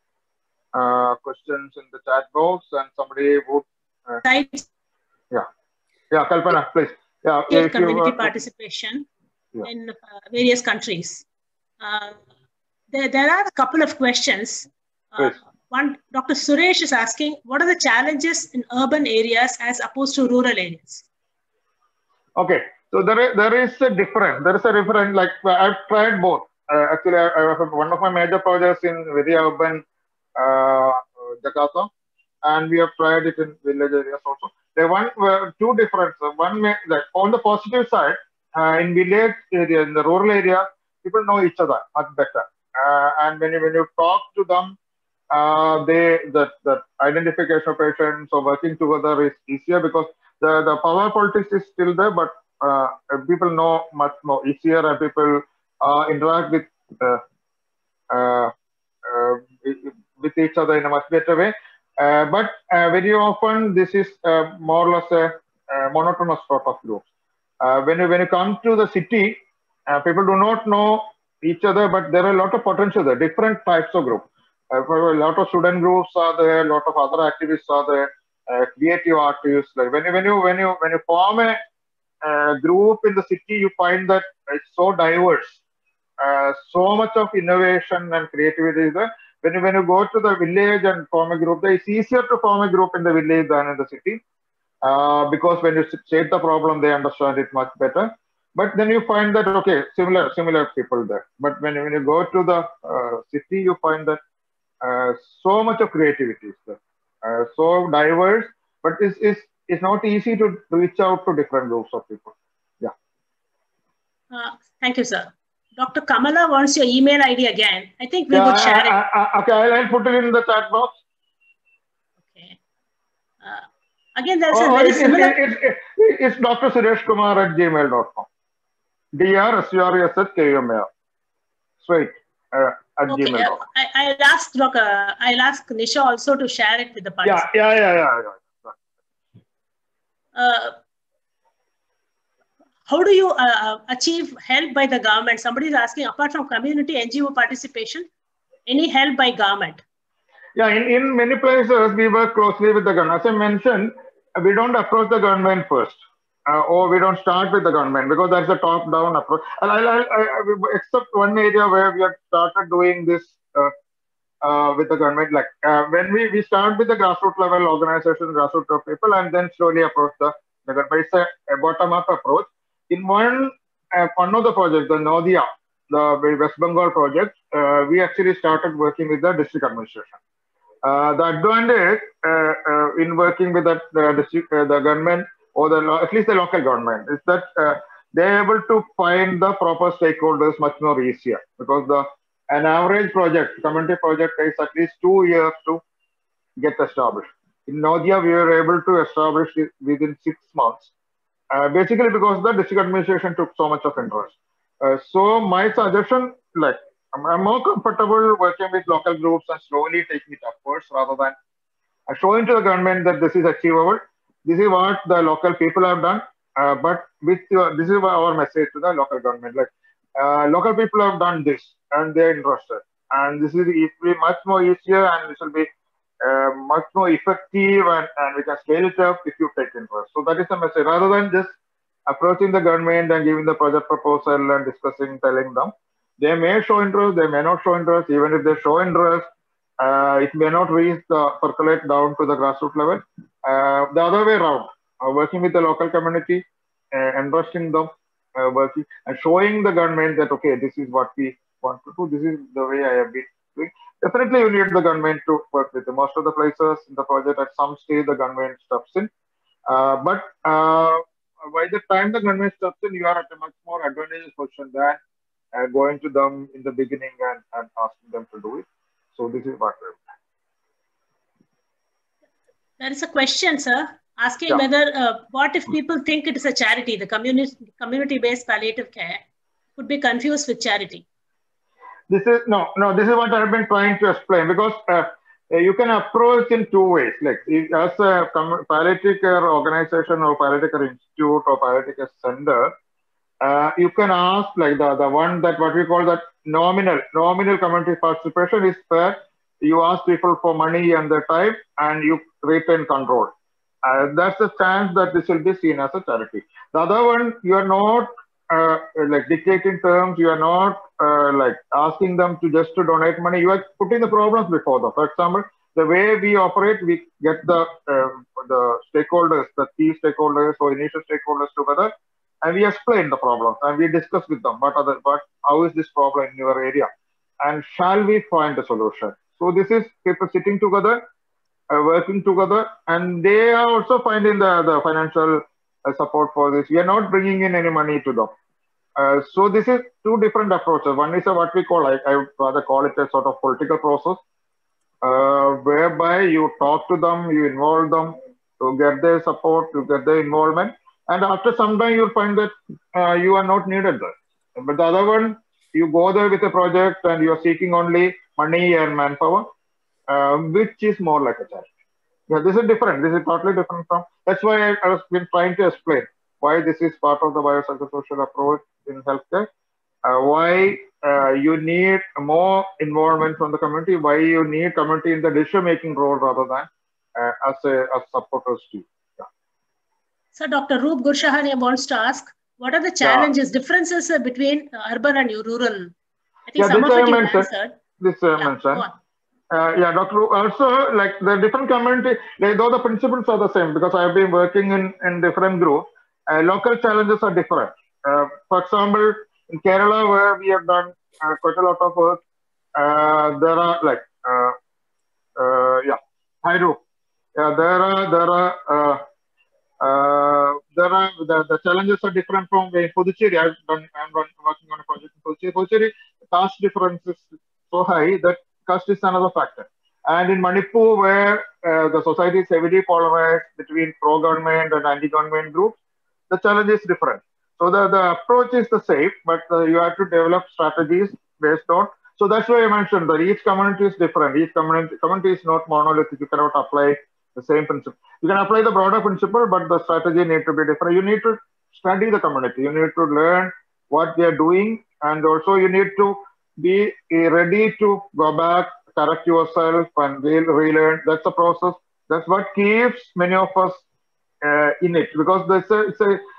uh, questions in the chat box, and somebody would. Uh, yeah, yeah, Kalpana, please. Yeah, if community you, uh, participation yeah. in uh, various countries. Uh, there, there are a couple of questions. Uh, one, Doctor Suresh is asking, what are the challenges in urban areas as opposed to rural areas? Okay. So there is, there is a difference. There is a difference. Like I've tried both. Uh, actually, I, I have one of my major projects in very urban uh, Jakarta, and we have tried it in village areas also. There one uh, two differences. One may, like on the positive side, uh, in village area, in the rural area, people know each other much better. Uh, and when you when you talk to them, uh, they that that identification of patients or working together is easier because the the power politics is still there, but Uh, people know much more easier, and people uh, interact with uh, uh, uh, with each other in a much better way. Uh, but uh, very often, this is uh, more or less a, a monotonous sort of group. Uh, when you when you come to the city, uh, people do not know each other, but there are a lot of potential there. Different types of groups. Uh, a lot of student groups are there. A lot of other activists are there. Uh, creative artists. Like when you when you when you when you form a Uh, group in the city, you find that it's so diverse, uh, so much of innovation and creativity is there. When you, when you go to the village and form a group, it's easier to form a group in the village than in the city, uh, because when you state the problem, they understand it much better. But then you find that, okay, similar similar people there. But when, when you go to the uh, city, you find that uh, so much of creativity is there, uh, so diverse, but it's, it's It's not easy to reach out to different groups of people. Yeah. Uh, thank you, sir. Doctor Kamala wants your email I D again. I think we yeah, would share I, it. I, I, okay, I'll put it in the chat box. Okay. Uh, again, there's oh, a very it, similar. It, it, it, it's D R Suresh Kumar at gmail dot com. D R S U R E S H K U M A R. Straight uh, at okay. gmail dot com. Uh, I, I'll ask Doctor I'll ask Nisha also to share it with the participants. Yeah, yeah, yeah, yeah. yeah. Uh, how do you uh, achieve help by the government? Somebody is asking, apart from community N G O participation, any help by government? Yeah, in, in many places, we work closely with the government. As I mentioned, we don't approach the government first. uh, or we don't start with the government because that's a top-down approach. And I, I, I, except one area where we have started doing this uh, uh, with the government, like uh, when we, we start with the grassroots level organizations, grassroots of people, and then slowly approach the, the government. It's a, a bottom-up approach. In one, uh, one of the projects, the Nodia, the West Bengal project, uh, we actually started working with the district administration. Uh, the advantage uh, uh, in working with the, the district, uh, the government, or the at least the local government, is that uh, they're able to find the proper stakeholders much more easier, because the an average project, community project, takes at least two years to get established. In Nodia, we were able to establish it within six months, uh, basically because the district administration took so much of interest. Uh, so my suggestion, like, I'm, I'm more comfortable working with local groups and slowly taking it upwards rather than showing to the government that this is achievable. This is what the local people have done, uh, but with your, this is our message to the local government. Like, uh, local people have done this and they're interested, and this is it will be much more easier, and this will be uh, much more effective, and, and we can scale it up if you take interest. So that is the message, rather than just approaching the government and giving the project proposal and discussing, telling them. They may show interest, they may not show interest. Even if they show interest, uh, it may not reach the percolate down to the grassroots level. Uh, the other way around, uh, working with the local community, uh, interesting them, uh, working and showing the government that, okay, this is what we want to do, this is the way I have been doing. Definitely you need the government to work with. Most of the places in the project, at some stage, the government steps in. Uh, but uh, by the time the government steps in, you are at a much more advantageous position than uh, going to them in the beginning and, and asking them to do it. So this is what we're There is a question, sir, asking yeah. whether, uh, what if people think it is a charity, the community, community-based palliative care could be confused with charity? This is, no, no, this is what I've been trying to explain, because uh, you can approach in two ways. Like, as a palliative care organization or palliative care institute or palliative care center, uh, you can ask, like the, the one that what we call that nominal, nominal community participation is where you ask people for money and their time and you retain control. Uh, that's the chance that this will be seen as a charity. The other one, you are not uh, like dictating terms, you are not uh, like asking them to just to donate money, you are putting the problems before them. For example, the way we operate, we get the, uh, the stakeholders, the key stakeholders or initial stakeholders together, and we explain the problems and we discuss with them, what other, what, how is this problem in your area? And shall we find a solution? So this is people sitting together, uh, working together, and they are also finding the, the financial uh, support for this. We are not bringing in any money to them. Uh, so this is two different approaches. One is a, what we call, I, I would rather call it a sort of political process, uh, whereby you talk to them, you involve them, to get their support, to get their involvement. And after some time, you'll find that uh, you are not needed there. But the other one, you go there with a project and you're seeking only money and manpower, uh, which is more like a charity. Yeah, this is different. This is totally different from, that's why I, I was been trying to explain why this is part of the biopsychosocial approach in healthcare, uh, why uh, you need more involvement from the community, why you need community in the decision-making role rather than uh, as a as supporters too. Yeah. So Doctor Roop Gurshahani wants to ask, what are the challenges, yeah. differences between urban and rural? I think yeah, some of it you answered. answered. This I yeah, mentioned. Uh, yeah, Doctor Also, like the different community, like, though the principles are the same, because I've been working in, in different groups, uh, local challenges are different. Uh, for example, in Kerala, where we have done uh, quite a lot of work, uh, there are like, uh, uh, yeah, Hairu. Yeah, there are, there are, uh, uh, there are, the, the challenges are different from in Puducherry. I've done, I'm working on a project in Puducherry. Puducherry, the caste difference is so high that caste is another factor. And in Manipur, where uh, the society is heavily polarized between pro-government and anti-government groups, the challenge is different. So the, the approach is the same, but uh, you have to develop strategies based on. So that's why I mentioned that each community is different. Each community, community is not monolithic. You cannot apply the same principle. You can apply the broader principle, but the strategy need to be different. You need to study the community. You need to learn what they are doing. And also you need to be ready to go back, correct yourself and relearn. That's the process. That's what keeps many of us uh, in it, because it's a, it's a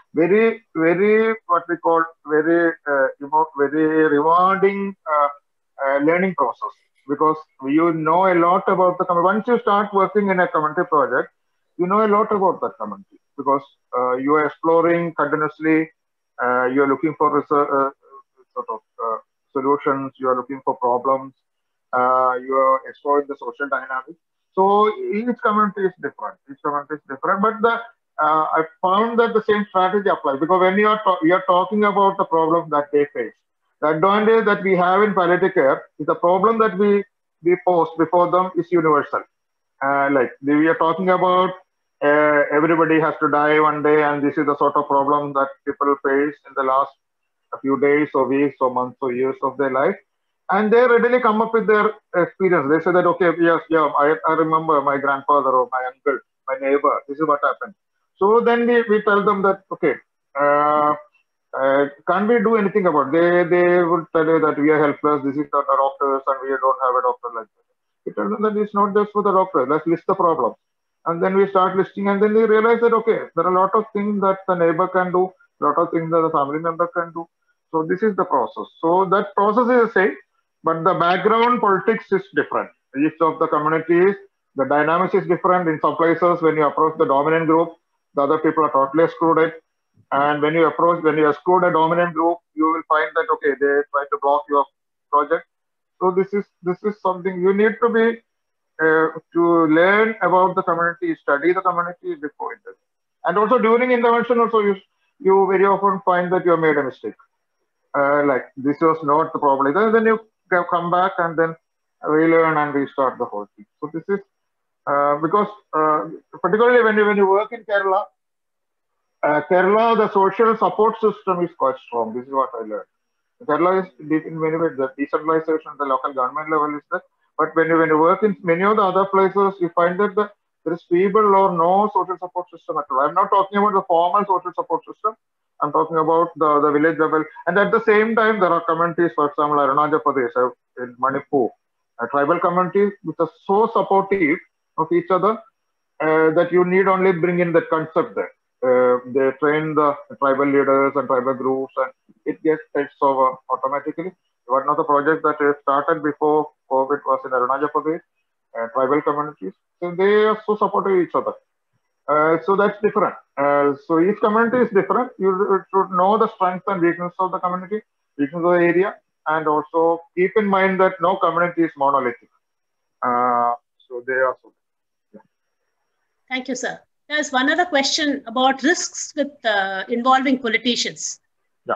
very, very, what we call very, uh, you know, very rewarding uh, uh, learning process, because you know a lot about the community. Once you start working in a community project, you know a lot about that community, because uh, you are exploring continuously, uh, you are looking for research, uh, sort of uh, solutions, you are looking for problems, uh, you are exploring the social dynamics. So each community is different. Each community is different, but the uh, I found that the same strategy applies, because when you are you are talking about the problems that they face, the advantage that we have in palliative care is the problem that we we pose before them is universal. Uh, like we are talking about, uh, everybody has to die one day, and this is the sort of problem that people face in the last a few days or weeks or months or years of their life. And they readily come up with their experience. They say that, okay, yes, yeah, I, I remember my grandfather or my uncle, my neighbor, this is what happened. So then we, we tell them that, okay, uh, uh, can't we do anything about it? They, they would tell you that we are helpless, this is not our doctors, and we don't have a doctor like that. We tell them that it's not just for the doctor, let's list the problems. And then we start listing, and then we realize that, okay, there are a lot of things that the neighbor can do, a lot of things that the family member can do. So this is the process. So that process is the same, but the background politics is different. Each of the communities, the dynamics is different. In some places, when you approach the dominant group, the other people are totally excluded. And when you approach, when you exclude a dominant group, you will find that, okay, they try to block your project. So this is this is something you need to be uh, to learn about the community, study the community before intervention. And also during intervention, also you you very often find that you have made a mistake. Uh, like this was not the problem. Then you come back and then relearn and restart the whole thing. So this is uh, because uh, particularly when you when you work in Kerala, uh, Kerala the social support system is quite strong. This is what I learned. Kerala is in many ways the decentralization at the local government level is there. But when you when you work in many of the other places, you find that the, there is feeble or no social support system at all. I'm not talking about the formal social support system. I'm talking about the, the village level. And at the same time, there are communities, for example, Arunachal Pradesh, in Manipur, a tribal communities which are so supportive of each other uh, that you need only bring in that concept there. Uh, they train the tribal leaders and tribal groups, and it gets takes over automatically. One of the projects that started before COVID was in Arunachal Pradesh, uh, tribal communities. So they are so supportive of each other. Uh, so that's different. Uh, so each community is different. You should know the strengths and weaknesses of the community, weakness of the area, and also keep in mind that no community is monolithic. Uh, so they are so. Yeah. Thank you, sir. There's one other question about risks with uh, involving politicians. Yeah.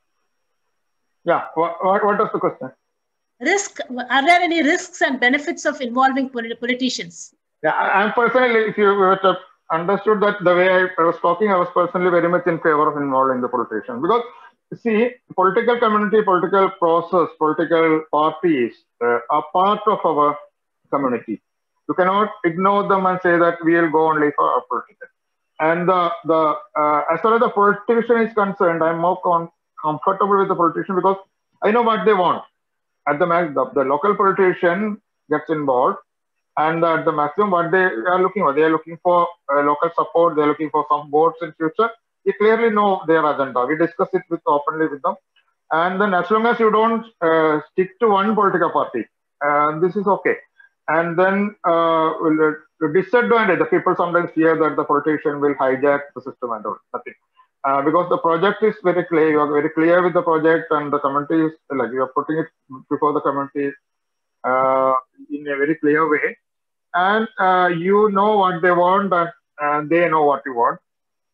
Yeah. What, what, what is the question? Risk. Are there any risks and benefits of involving politicians? Yeah, I, I'm personally, if you were to understood that the way I, I was talking, I was personally very much in favor of involving the politicians, because see, political community, political process, political parties uh, are part of our community. You cannot ignore them and say that we will go only for our political. And the, the uh, as far as the politician is concerned, I'm more con comfortable with the politician because I know what they want. At the max, the, the local politician gets involved. And at the maximum, what they are looking for, they are looking for uh, local support. They are looking for some boards in future. You clearly know their agenda. We discuss it with openly with them. And then as long as you don't uh, stick to one political party, uh, this is okay. And then uh, the disadvantage, the people sometimes fear that the politician will hijack the system and all, nothing. Uh, because the project is very clear, you are very clear with the project, and the community is like you are putting it before the community uh, in a very clear way. And uh, you know what they want, and, and they know what you want.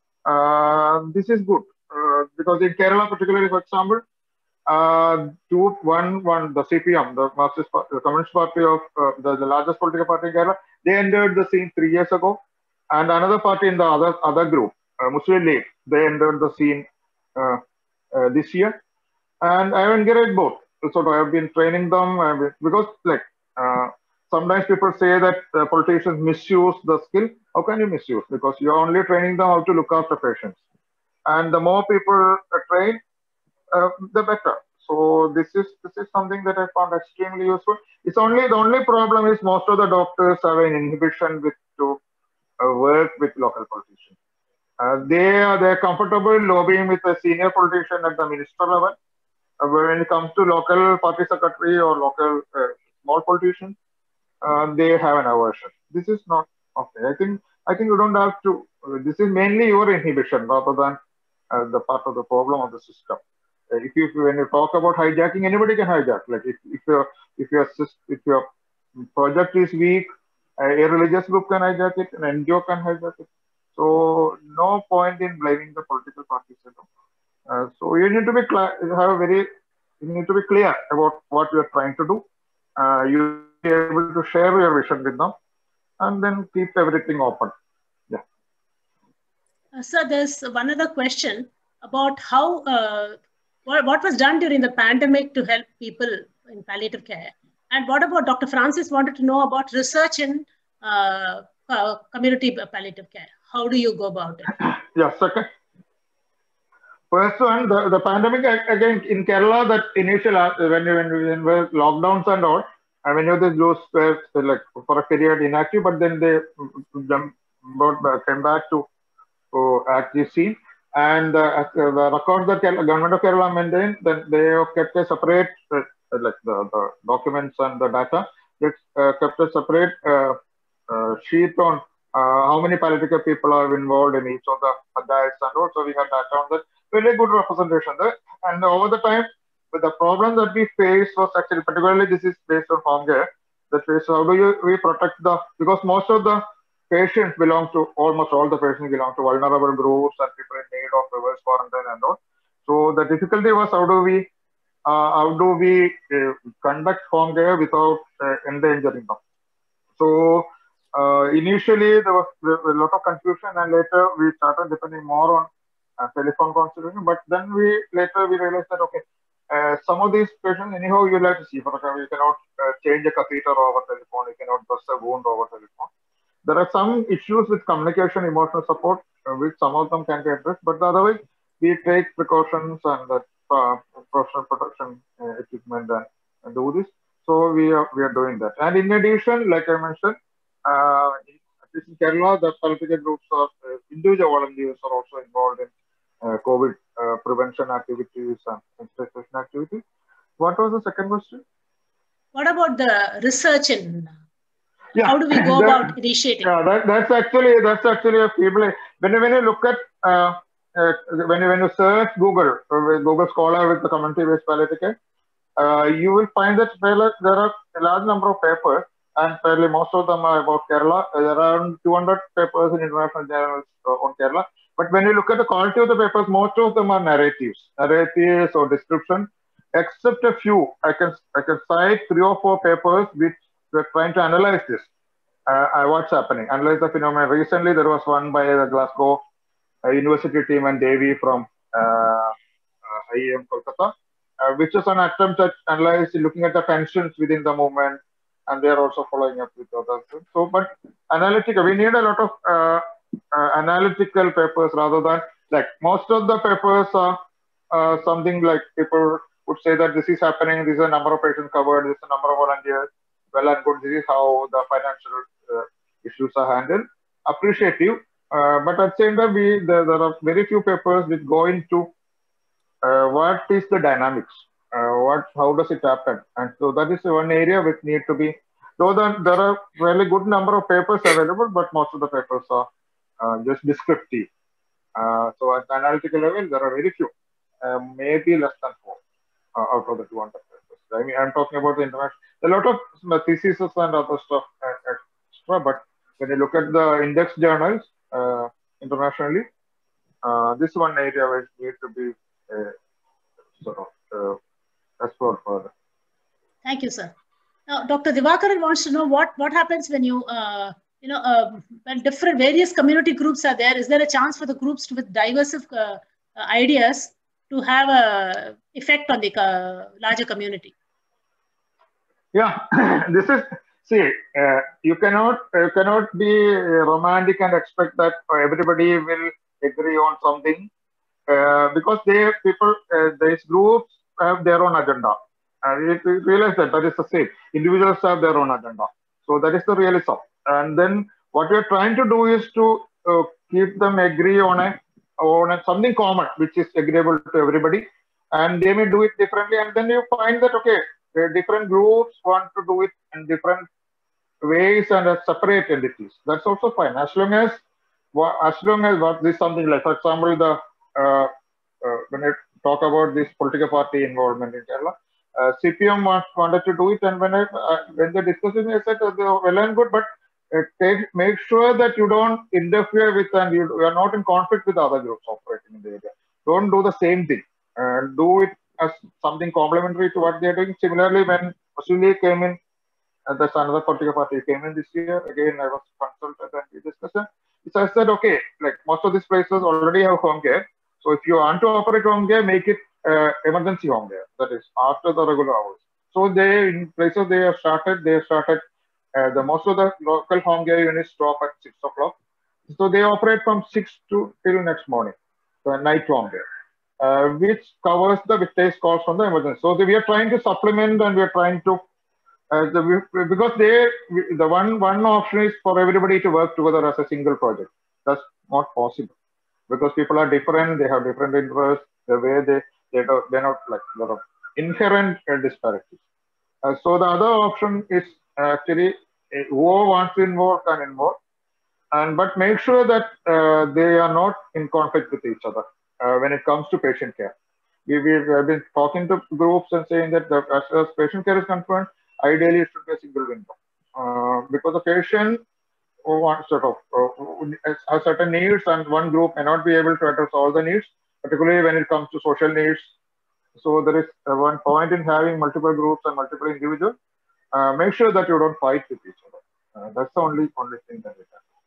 Uh, this is good uh, because in Kerala, particularly, for example, uh, two, one, one, the C P M, the Marxist, the Communist Party of uh, the, the largest political party in Kerala, they entered the scene three years ago, and another party in the other other group, uh, Muslim League, they entered the scene uh, uh, this year, and I have encouraged both. So I have been training them been, because like. Uh, Sometimes people say that uh, politicians misuse the skill. How can you misuse? Because you're only training them how to look after patients. And the more people uh, train, uh, the better. So this is this is something that I found extremely useful. It's only the only problem is most of the doctors have an inhibition with to uh, work with local politicians. Uh, they are they're comfortable lobbying with a senior politician at the minister level. Uh, when it comes to local party secretary or local uh, small politicians, uh, they have an aversion. This is not okay. I think I think you don't have to. Uh, this is mainly your inhibition rather than uh, the part of the problem of the system. Uh, if you when you talk about hijacking, anybody can hijack. Like if if your if your if your project is weak, uh, a religious group can hijack it, an N G O can hijack it. So no point in blaming the political parties. You know? uh, so you need to be have a very you need to be clear about what you are trying to do. Uh, you be able to share your vision with them, and then keep everything open. Yeah. Uh, sir, there's one other question about how uh, what, what was done during the pandemic to help people in palliative care, and what about Doctor Francis wanted to know about research in uh, uh, community palliative care. How do you go about it? Yeah. Second. First one, the, the pandemic again in Kerala, that initial when when when were lockdowns and all, I mean, you those were like for a period inactive, but then they brought, came back to, to active scene. And uh, the records that Kerala, government of Kerala maintained, then they have kept a separate uh, like the, the documents and the data. It's uh, kept a separate uh, uh, sheet on uh, how many palliative people are involved in each of the panchayats, and also we have data on that. Very good representation there. And over the time, but the problem that we face was actually, particularly this is based on home care, that is how do you we protect the, because most of the patients belong to, almost all the patients belong to vulnerable groups and people in need of reverse quarantine and all. So the difficulty was how do we, uh, how do we uh, conduct home care without uh, endangering them. So uh, initially there was a lot of confusion, and later we started depending more on Uh, telephone consultation, but then we later we realized that okay, uh, some of these patients anyhow you'll have to see. For example, you cannot uh, change a catheter over telephone, you cannot dress a wound over telephone. There are some issues with communication, emotional support, uh, which some of them can be addressed, but otherwise we take precautions and that uh, personal protection uh, equipment and, and do this. So we are we are doing that, and in addition, like I mentioned, uh, at least in Kerala, the political groups or uh, individual volunteers are also involved in Uh, COVID uh, prevention activities and sensitization activities. What was the second question? What about the research in? Yeah, how do we go that, about initiating? Yeah, that, that's actually that's actually a feeble. When when you look at uh, uh, when you when you search Google uh, Google Scholar with the community-based palliative care, uh, you will find that there are a large number of papers, and fairly most of them are about Kerala. There are around two hundred papers in international journals uh, on Kerala. But when you look at the quality of the papers, most of them are narratives, narratives or description, except a few. I can I can cite three or four papers which were trying to analyze this, uh, what's happening, analyze the phenomenon. Recently, there was one by the Glasgow uh, University team and Devi from uh, uh, I I M Kolkata, uh, which is an attempt at analyzing, looking at the tensions within the movement, and they are also following up with others. So, but analytical, we need a lot of uh, Uh, analytical papers rather than like most of the papers are uh, something like people would say that this is happening, this is a number of patients covered, this is a number of volunteers, well and good, this is how the financial uh, issues are handled. Appreciative, uh, but at the same time, we, there, there are very few papers which go into uh, what is the dynamics, uh, what, how does it happen, and so that is one area which need to be, though that there are really good number of papers available, but most of the papers are Uh, just descriptive. Uh, so at the analytical level, there are very few, uh, maybe less than four uh, out of the two hundred papers. I mean, I'm talking about the international, a lot of theses and other stuff extra, but when you look at the index journals uh, internationally, uh, this one area which needs to be uh, sort of uh, explored further. Thank you, sir. Now, Doctor Divakaran wants to know what, what happens when you uh, you know, uh, when different various community groups are there, is there a chance for the groups to, with diverse uh, uh, ideas to have a effect on the uh, larger community? Yeah, this is, see, uh, you cannot you cannot be romantic and expect that everybody will agree on something uh, because they people, uh, these groups have their own agenda. And we realize that that is the same. Individuals have their own agenda. So that is the realism. And then what we are trying to do is to uh, keep them agree on a on a, something common which is agreeable to everybody, and they may do it differently. And then you find that okay, the different groups want to do it in different ways and as separate entities. That's also fine as long as as long as what this something like, for example, the uh, uh, when I talk about this political party involvement in Kerala, uh, C P M want, wanted to do it, and when I uh, when they discussed it, I said uh, they are well and good, but uh, take, make sure that you don't interfere with and you, you are not in conflict with other groups operating in the area. Don't do the same thing. Uh, do it as something complementary to what they are doing. Similarly, when Muslim League came in, uh, that's another political party came in this year. Again, I was consulted and we discussed it. So I said, okay, like most of these places already have home care. So if you want to operate home care, make it uh, emergency home care. That is after the regular hours. So they in places they have started, they have started. Uh, the most of the local home care units stop at six o'clock. So they operate from six to till next morning, so night home care, uh, which covers the which takes calls from the emergency. So they, we are trying to supplement and we are trying to uh, the, because they the one one option is for everybody to work together as a single project. That's not possible because people are different. They have different interests. The way they they don't, they're not like a lot of inherent uh, disparities. Uh, so the other option is actually uh, who wants to involve can involve, and but make sure that uh, they are not in conflict with each other uh, when it comes to patient care. We we have been talking to groups and saying that the, as, as patient care is concerned, ideally it should be a single window uh, because the patient wants sort of uh, has certain needs, and one group may not be able to address all the needs, particularly when it comes to social needs. So there is uh, one point in having multiple groups and multiple individuals. Uh, make sure that you don't fight with each other. Uh, that's the only only thing that we can do.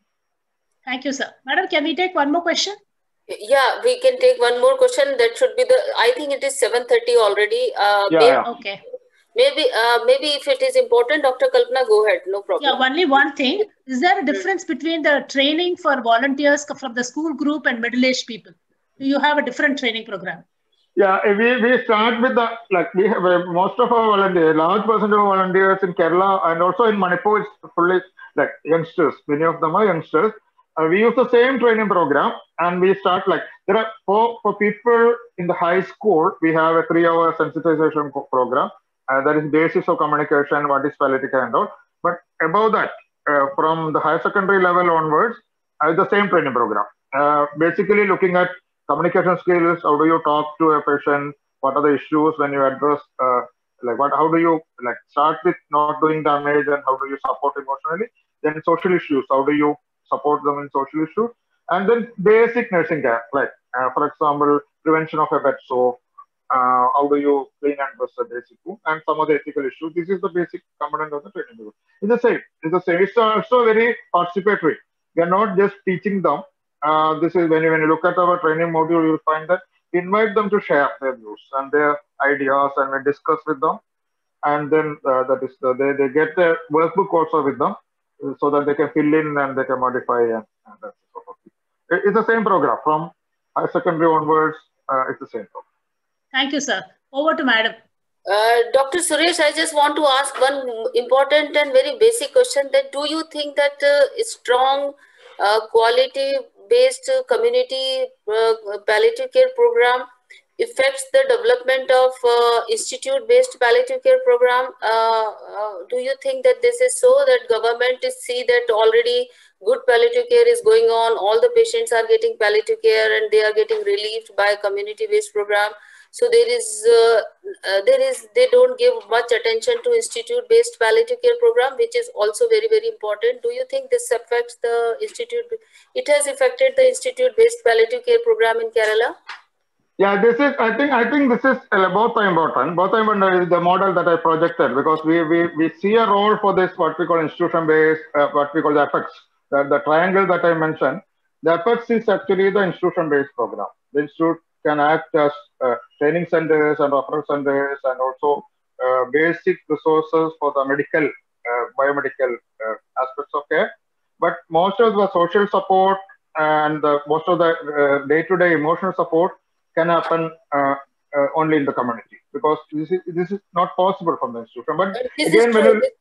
Thank you, sir. Madam, can we take one more question? Yeah, we can take one more question. That should be the. I think it is seven thirty already. Uh, yeah, maybe, yeah. Okay. Maybe, uh, maybe if it is important, Doctor Kalpana, go ahead. No problem. Yeah, only one thing. Is there a difference between the training for volunteers from the school group and middle-aged people? Do you have a different training program? Yeah, we, we start with the, like we have uh, most of our volunteers, large percentage of volunteers in Kerala and also in Manipur is fully like youngsters. Many of them are youngsters. Uh, we use the same training program and we start like, there are for, for people in the high school, we have a three hour sensitization program. Uh, that is basis of communication, what is palliative care and all. But above that, uh, from the higher secondary level onwards, uh, the same training program. Uh, basically looking at communication skills, how do you talk to a patient, what are the issues when you address, uh, like what, how do you like start with not doing damage and how do you support emotionally, then social issues, how do you support them in social issues, and then basic nursing care, like uh, for example, prevention of a bed sore, uh, how do you clean and brush the basic food, and some of the ethical issues. This is the basic component of the training program. It's the same, it's the same, it's also very participatory. We are not just teaching them. Uh, this is when you, when you look at our training module, you'll find that we invite them to share their views and their ideas and we discuss with them. And then uh, that is the, they, they get their workbook also with them so that they can fill in and they can modify. And, and that's sort of it. It's the same program from higher secondary onwards. Uh, it's the same program. Thank you, sir. Over to Madam. Uh, Doctor Suresh, I just want to ask one important and very basic question. That do you think that uh, strong uh, quality-based uh, community uh, palliative care program affects the development of uh, institute-based palliative care program? Uh, uh, do you think that this is so, that government is see that already good palliative care is going on, all the patients are getting palliative care and they are getting relieved by a community-based program? So there is, uh, uh, there is, they don't give much attention to institute-based palliative care program, which is also very, very important. Do you think this affects the institute? It has affected the institute-based palliative care program in Kerala? Yeah, this is, I think, I think this is both are important. Both are important is the model that I projected because we, we, we see a role for this, what we call institution-based, uh, what we call the effects. The, the triangle that I mentioned, the effects is actually the institution-based program. The institute can act as uh, training centers and referral centers and also uh, basic resources for the medical, uh, biomedical uh, aspects of care. But most of the social support and the, most of the day-to-day -day emotional support can happen uh, uh, only in the community because this is this is not possible from the institution. But this again, is when true. you,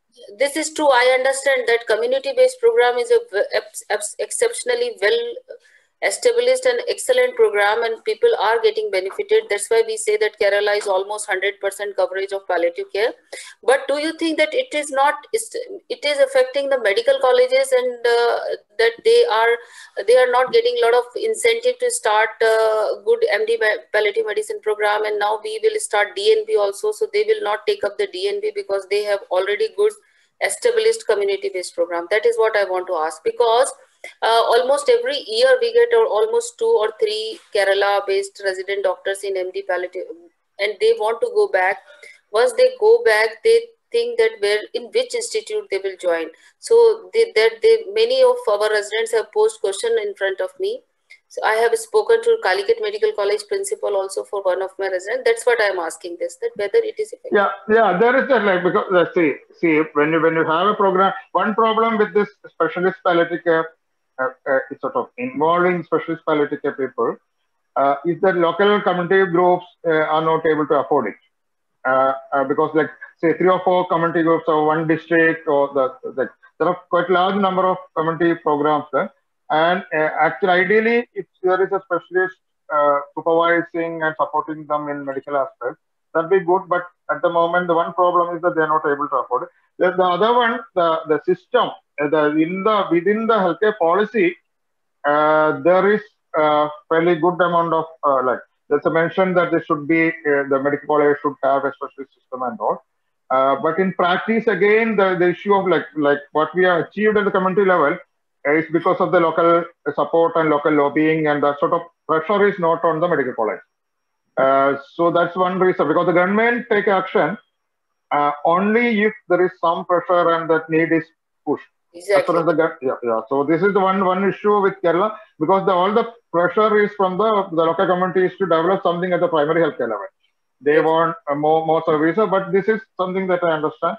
This is true. I understand that community-based program is a exceptionally well established and excellent program, and people are getting benefited. That's why we say that Kerala is almost one hundred percent coverage of palliative care. But do you think that it is not, it is affecting the medical colleges, and uh, that they are they are not getting a lot of incentive to start uh, good M D palliative medicine program, and now we will start D N B also, so they will not take up the D N B because they have already good established community-based program? That is what I want to ask, because uh, almost every year we get or almost two or three Kerala-based resident doctors in M D palliative, and they want to go back. Once they go back, they think that where in which institute they will join. So they, that they many of our residents have posed question in front of me. So I have spoken to Calicut Medical College principal also for one of my residents. That's what I am asking this, that whether it is effective. Yeah, yeah, there is that, like, because let's see, see when you when you have a program, one problem with this specialist palliative care, uh, uh, is sort of involving specialist palliative care people, uh, is that local community groups uh, are not able to afford it, uh, uh, because like say three or four community groups or one district, or the like there are quite large number of community programs there. And uh, actually, ideally, if there is a specialist uh, supervising and supporting them in medical aspects, that'd be good. But at the moment, the one problem is that they're not able to afford it. The, the other one, the, the system, uh, the, in the within the healthcare policy, uh, there is a fairly good amount of, uh, like, there's a mention that there should be, uh, the medical college should have a specialist system and all. Uh, but in practice, again, the, the issue of like, like what we have achieved at the community level, is because of the local support and local lobbying, and that sort of pressure is not on the medical college. Uh, so that's one reason, because the government take action uh, only if there is some pressure and that need is pushed. Exactly. As as the, yeah, yeah. So this is the one one issue with Kerala, because the, all the pressure is from the, the local communities to develop something at the primary healthcare level. They yes. want uh, more, more services, but this is something that I understand.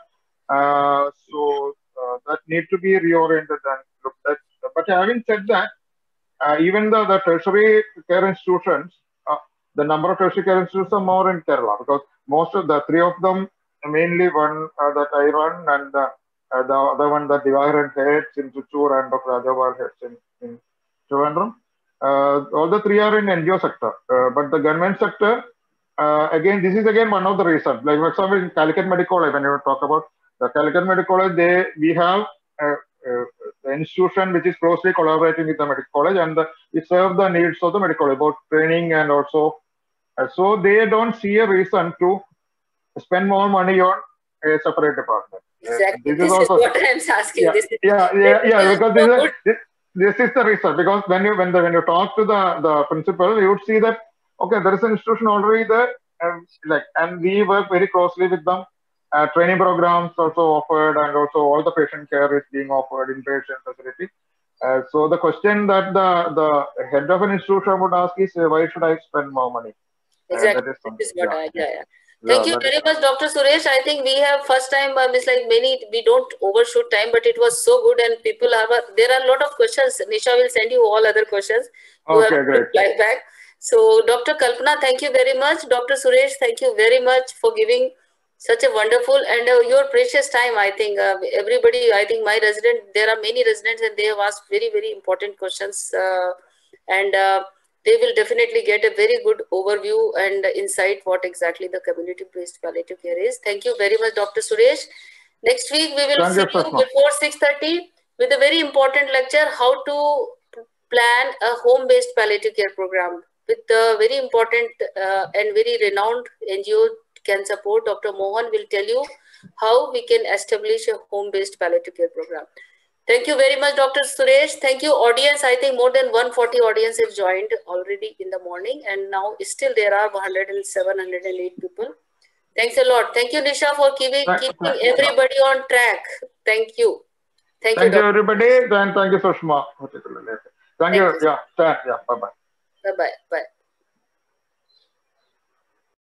Uh, so uh, that need to be reoriented and looked at. But having said that, uh, even the, the tertiary care institutions, uh, the number of tertiary care institutions are more in Kerala, because most of the three of them, mainly one uh, that I run, and uh, uh, the other one that Divaharan heads in Chuchur and Doctor Rajawar heads in, in Trivandrum. Uh, all the three are in N G O sector, uh, but the government sector, uh, again, this is again one of the reasons. Like, for example, in Calicut Medical College, when you talk about the Calicut Medical College, they, we have uh, uh, the institution which is closely collaborating with the medical college, and the, we serve the needs of the medical college, about training and also, uh, so they don't see a reason to spend more money on a separate department. Exactly. Uh, this, this is, also, is what I am asking. Yeah, this is, yeah, yeah, yeah, because this is, this, this is the reason. Because when you when the when you talk to the the principal, you would see that okay, there is an institution already there, and like, and we work very closely with them. Uh, training programs also offered, and also all the patient care is being offered in patient facility. Uh, so the question that the the head of an institution would ask is, uh, why should I spend more money? Exactly. Uh, that is, that is what yeah. I, yeah, yeah. Thank yeah, you very much, Doctor Suresh. I think we have first time, um, it's like many, we don't overshoot time, but it was so good, and people have, a, there are a lot of questions. Nisha will send you all other questions. Okay, you have great. Reply back. So, Doctor Kalpana, thank you very much. Doctor Suresh, thank you very much for giving such a wonderful and uh, your precious time. I think uh, everybody, I think my resident, there are many residents, and they have asked very, very important questions, uh, and uh, they will definitely get a very good overview and insight what exactly the community-based palliative care is. Thank you very much, Doctor Suresh. Next week, we will see you before six thirty with a very important lecture, how to plan a home-based palliative care program with a very important uh, and very renowned N G O can support. Doctor Mohan will tell you how we can establish a home-based palliative care program. Thank you very much, Doctor Suresh. Thank you, audience. I think more than one hundred forty audience have joined already in the morning, and now still there are one hundred seven, one hundred eight people. Thanks a lot. Thank you, Nisha, for keeping, keeping everybody on track. Thank you. Thank, thank you, you, everybody. And thank you, Sushma. Thank, thank you. Yeah, yeah. Bye-bye. Bye-bye. Bye.